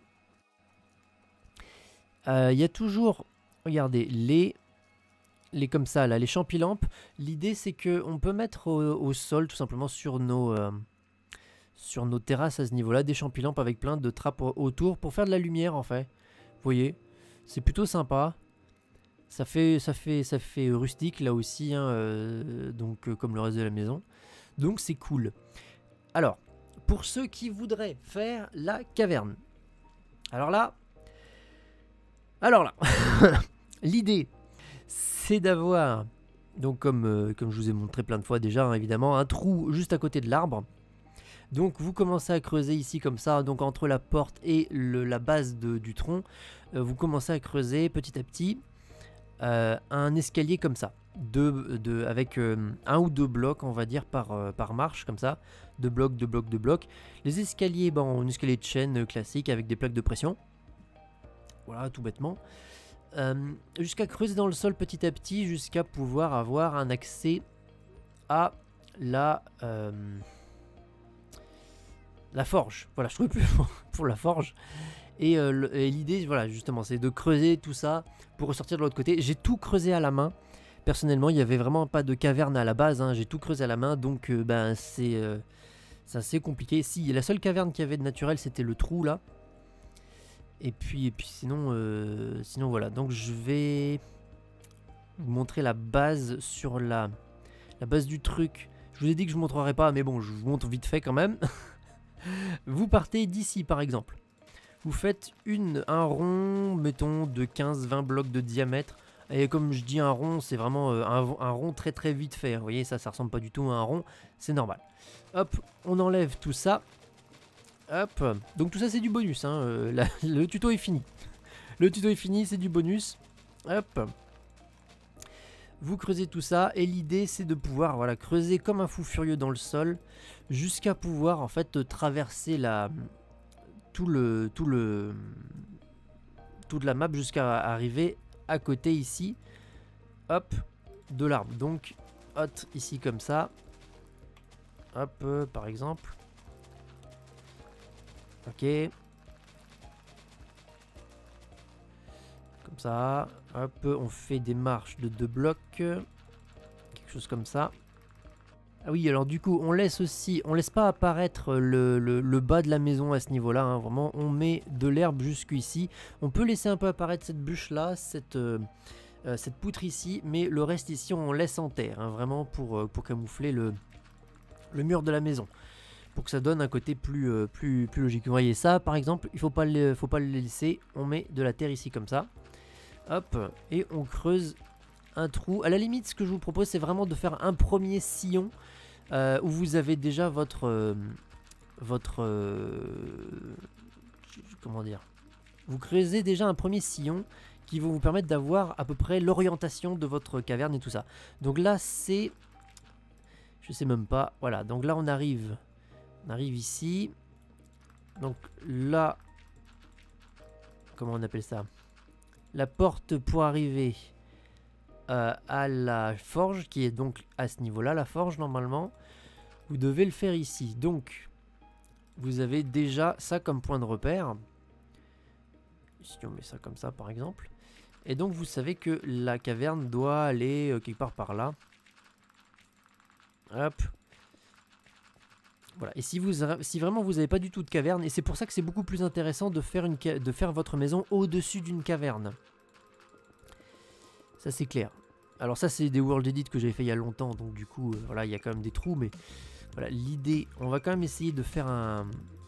Il euh, y a toujours, regardez, les, les comme ça, là, les champilampes. L'idée, c'est qu'on peut mettre au, au sol, tout simplement, sur nos, euh, sur nos terrasses à ce niveau-là, des champilampes avec plein de trappes autour pour faire de la lumière, en fait. Vous voyez, c'est plutôt sympa. Ça fait, ça fait, ça fait rustique, là aussi, hein, euh, donc euh, comme le reste de la maison. Donc, c'est cool. Alors, pour ceux qui voudraient faire la caverne. Alors là... Alors là, L'idée, c'est d'avoir, donc comme, euh, comme je vous ai montré plein de fois déjà, hein, évidemment, un trou juste à côté de l'arbre. Donc vous commencez à creuser ici comme ça, donc entre la porte et le, la base de, du tronc, euh, vous commencez à creuser petit à petit euh, un escalier comme ça, de, de, avec euh, un ou deux blocs on va dire par, euh, par marche comme ça, deux blocs, deux blocs, deux blocs. Les escaliers, bon, un escalier de chaîne euh, classique avec des plaques de pression, voilà tout bêtement. Euh, jusqu'à creuser dans le sol petit à petit jusqu'à pouvoir avoir un accès à la euh, la forge. Voilà, je trouvais plus pour la forge. Et, euh, et l'idée, voilà, justement, c'est de creuser tout ça pour ressortir de l'autre côté. J'ai tout creusé à la main. Personnellement, il n'y avait vraiment pas de caverne à la base, hein. J'ai tout creusé à la main, donc euh, ben c'est euh, assez compliqué. Si, la seule caverne qu'il y avait de naturel, c'était le trou là. Et puis, et puis sinon, euh, sinon voilà. Donc je vais vous montrer la base sur la, la base du truc. Je vous ai dit que je ne montrerai pas, mais bon, je vous montre vite fait quand même. Vous partez d'ici par exemple. Vous faites une, un rond, mettons, de quinze vingt blocs de diamètre. Et comme je dis un rond, c'est vraiment euh, un, un rond très très vite fait. Vous voyez, ça, ça ressemble pas du tout à un rond. C'est normal. Hop, on enlève tout ça. Hop, donc tout ça c'est du bonus, hein. euh, la, le tuto est fini. Le tuto est fini, c'est du bonus. Hop. Vous creusez tout ça et l'idée c'est de pouvoir voilà, creuser comme un fou furieux dans le sol jusqu'à pouvoir en fait traverser la, tout le, tout le, toute la map jusqu'à arriver à côté ici, hop, de l'arbre. Donc, hop, ici comme ça, hop, euh, par exemple. Ok. Comme ça. Hop, on fait des marches de deux blocs. Quelque chose comme ça. Ah oui, alors du coup, on laisse aussi... On laisse pas apparaître le, le, le bas de la maison à ce niveau-là. Hein, vraiment, on met de l'herbe jusqu'ici. On peut laisser un peu apparaître cette bûche-là, cette, euh, euh, cette poutre ici. Mais le reste ici, on laisse en terre. Hein, vraiment pour, euh, pour camoufler le, le mur de la maison. Pour que ça donne un côté plus, euh, plus, plus logique. Vous voyez ça, par exemple, il ne faut pas le, faut pas le laisser. On met de la terre ici comme ça. Hop, et on creuse un trou. À la limite, ce que je vous propose, c'est vraiment de faire un premier sillon euh, où vous avez déjà votre... Euh, votre... Euh, comment dire, vous creusez déjà un premier sillon qui va vous permettre d'avoir à peu près l'orientation de votre caverne et tout ça. Donc là, c'est... Je sais même pas. Voilà, donc là, on arrive... On arrive ici. Donc là, comment on appelle ça? La porte pour arriver euh, à la forge, qui est donc à ce niveau-là, la forge normalement. Vous devez le faire ici. Donc, vous avez déjà ça comme point de repère. Ici, on met ça comme ça, par exemple. Et donc, vous savez que la caverne doit aller euh, quelque part par là. Hop. Voilà, et si, vous, si vraiment vous n'avez pas du tout de caverne, et c'est pour ça que c'est beaucoup plus intéressant de faire, une, de faire votre maison au-dessus d'une caverne. Ça c'est clair. Alors ça c'est des World Edit que j'avais fait il y a longtemps, donc du coup, euh, voilà, il y a quand même des trous, mais voilà, l'idée, on va quand même essayer de faire un,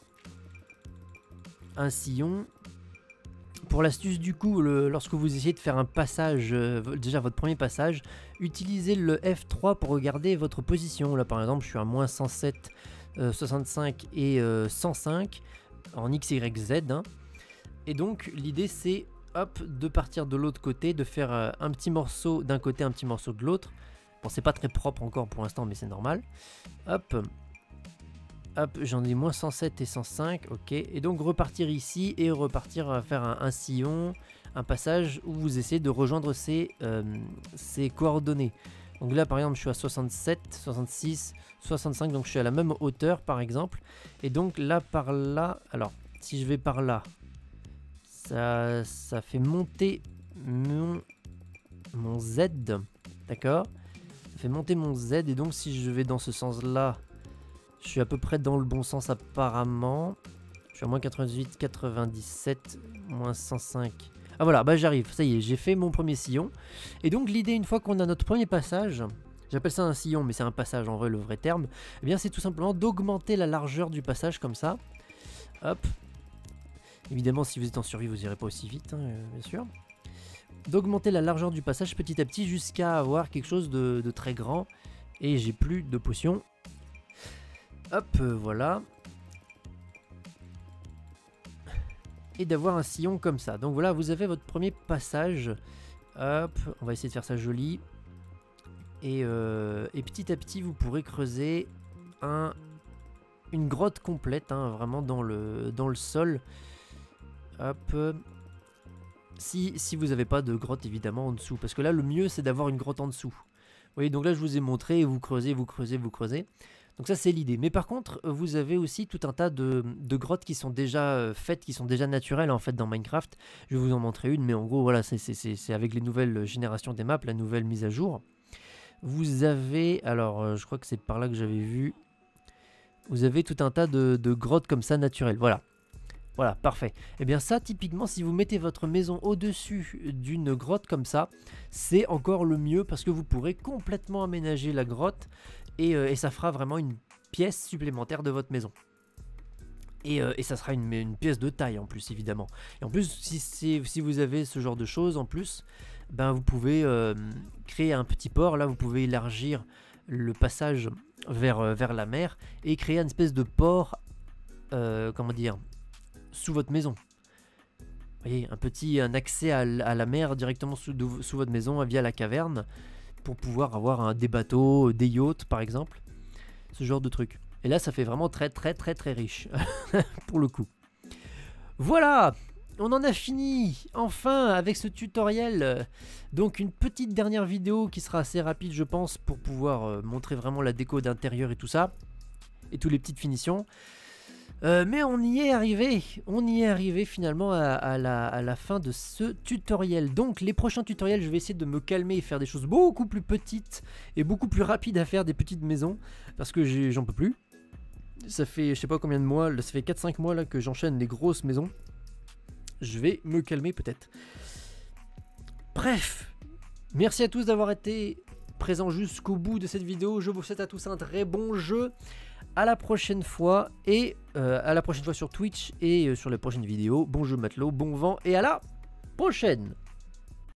un sillon. Pour l'astuce du coup, le, lorsque vous essayez de faire un passage, euh, déjà votre premier passage, utilisez le F trois pour regarder votre position. Là par exemple, je suis à moins cent sept, euh, soixante-cinq et euh, cent cinq en X Y Z. Hein. Et donc l'idée c'est hop, de partir de l'autre côté, de faire euh, un petit morceau d'un côté, un petit morceau de l'autre. Bon, c'est pas très propre encore pour l'instant, mais c'est normal. Hop. Hop, j'en ai moins cent sept et cent cinq, ok. Et donc repartir ici et repartir à faire un, un sillon, un passage où vous essayez de rejoindre ces, euh, ces coordonnées. Donc là par exemple je suis à soixante-sept, soixante-six, soixante-cinq, donc je suis à la même hauteur par exemple. Et donc là par là, alors si je vais par là, ça, ça fait monter mon, mon Z, d'accord? Ça fait monter mon Z et donc si je vais dans ce sens là, je suis à peu près dans le bon sens apparemment. Je suis à moins quatre-vingt-dix-huit, quatre-vingt-dix-sept, moins cent cinq. Ah voilà, bah j'arrive, ça y est, j'ai fait mon premier sillon. Et donc l'idée, une fois qu'on a notre premier passage, j'appelle ça un sillon, mais c'est un passage en vrai, le vrai terme, eh bien c'est tout simplement d'augmenter la largeur du passage comme ça. Hop. Évidemment, si vous êtes en survie, vous n'irez pas aussi vite, hein, bien sûr. d'augmenter la largeur du passage petit à petit jusqu'à avoir quelque chose de, de très grand. Et j'ai plus de potions. Hop, euh, voilà. Et d'avoir un sillon comme ça. Donc voilà, vous avez votre premier passage. Hop, on va essayer de faire ça joli. Et, euh, et petit à petit, vous pourrez creuser un, une grotte complète, hein, vraiment dans le, dans le sol. Hop. Si, si vous n'avez pas de grotte, évidemment, en dessous. Parce que là, le mieux, c'est d'avoir une grotte en dessous. Vous voyez, donc là, je vous ai montré, vous creusez, vous creusez, vous creusez. Donc ça, c'est l'idée. Mais par contre, vous avez aussi tout un tas de, de grottes qui sont déjà faites, qui sont déjà naturelles, en fait, dans Minecraft. Je vais vous en montrer une, mais en gros, voilà, c'est avec les nouvelles générations des maps, la nouvelle mise à jour. Vous avez, alors euh, je crois que c'est par là que j'avais vu, vous avez tout un tas de, de grottes comme ça naturelles, voilà. Voilà, parfait. Et bien ça, typiquement, si vous mettez votre maison au-dessus d'une grotte comme ça, c'est encore le mieux parce que vous pourrez complètement aménager la grotte et, euh, et ça fera vraiment une pièce supplémentaire de votre maison. Et, euh, et ça sera une, une pièce de taille en plus, évidemment. Et en plus, si, si vous avez ce genre de choses en plus, ben vous pouvez euh, créer un petit port. Là, vous pouvez élargir le passage vers, euh, vers la mer et créer une espèce de port, euh, comment dire, sous votre maison. Vous voyez, un petit un accès à, à la mer directement sous, de, sous votre maison via la caverne pour pouvoir avoir un, des bateaux, des yachts par exemple. Ce genre de truc. Et là, ça fait vraiment très très très très riche pour le coup. Voilà, on en a fini enfin avec ce tutoriel. Donc une petite dernière vidéo qui sera assez rapide je pense pour pouvoir euh, montrer vraiment la déco d'intérieur et tout ça. Et toutes les petites finitions. Euh, mais on y est arrivé, on y est arrivé finalement à, à, la, à la fin de ce tutoriel. Donc les prochains tutoriels, je vais essayer de me calmer et faire des choses beaucoup plus petites et beaucoup plus rapides à faire des petites maisons. Parce que j'en peux plus. Ça fait je sais pas combien de mois, ça fait quatre cinq mois là que j'enchaîne les grosses maisons. Je vais me calmer peut-être. Bref, merci à tous d'avoir été présents jusqu'au bout de cette vidéo. Je vous souhaite à tous un très bon jeu. À la prochaine fois et euh, à la prochaine fois sur Twitch et euh, sur les prochaines vidéos. Bon jeu matelot, bon vent et à la prochaine.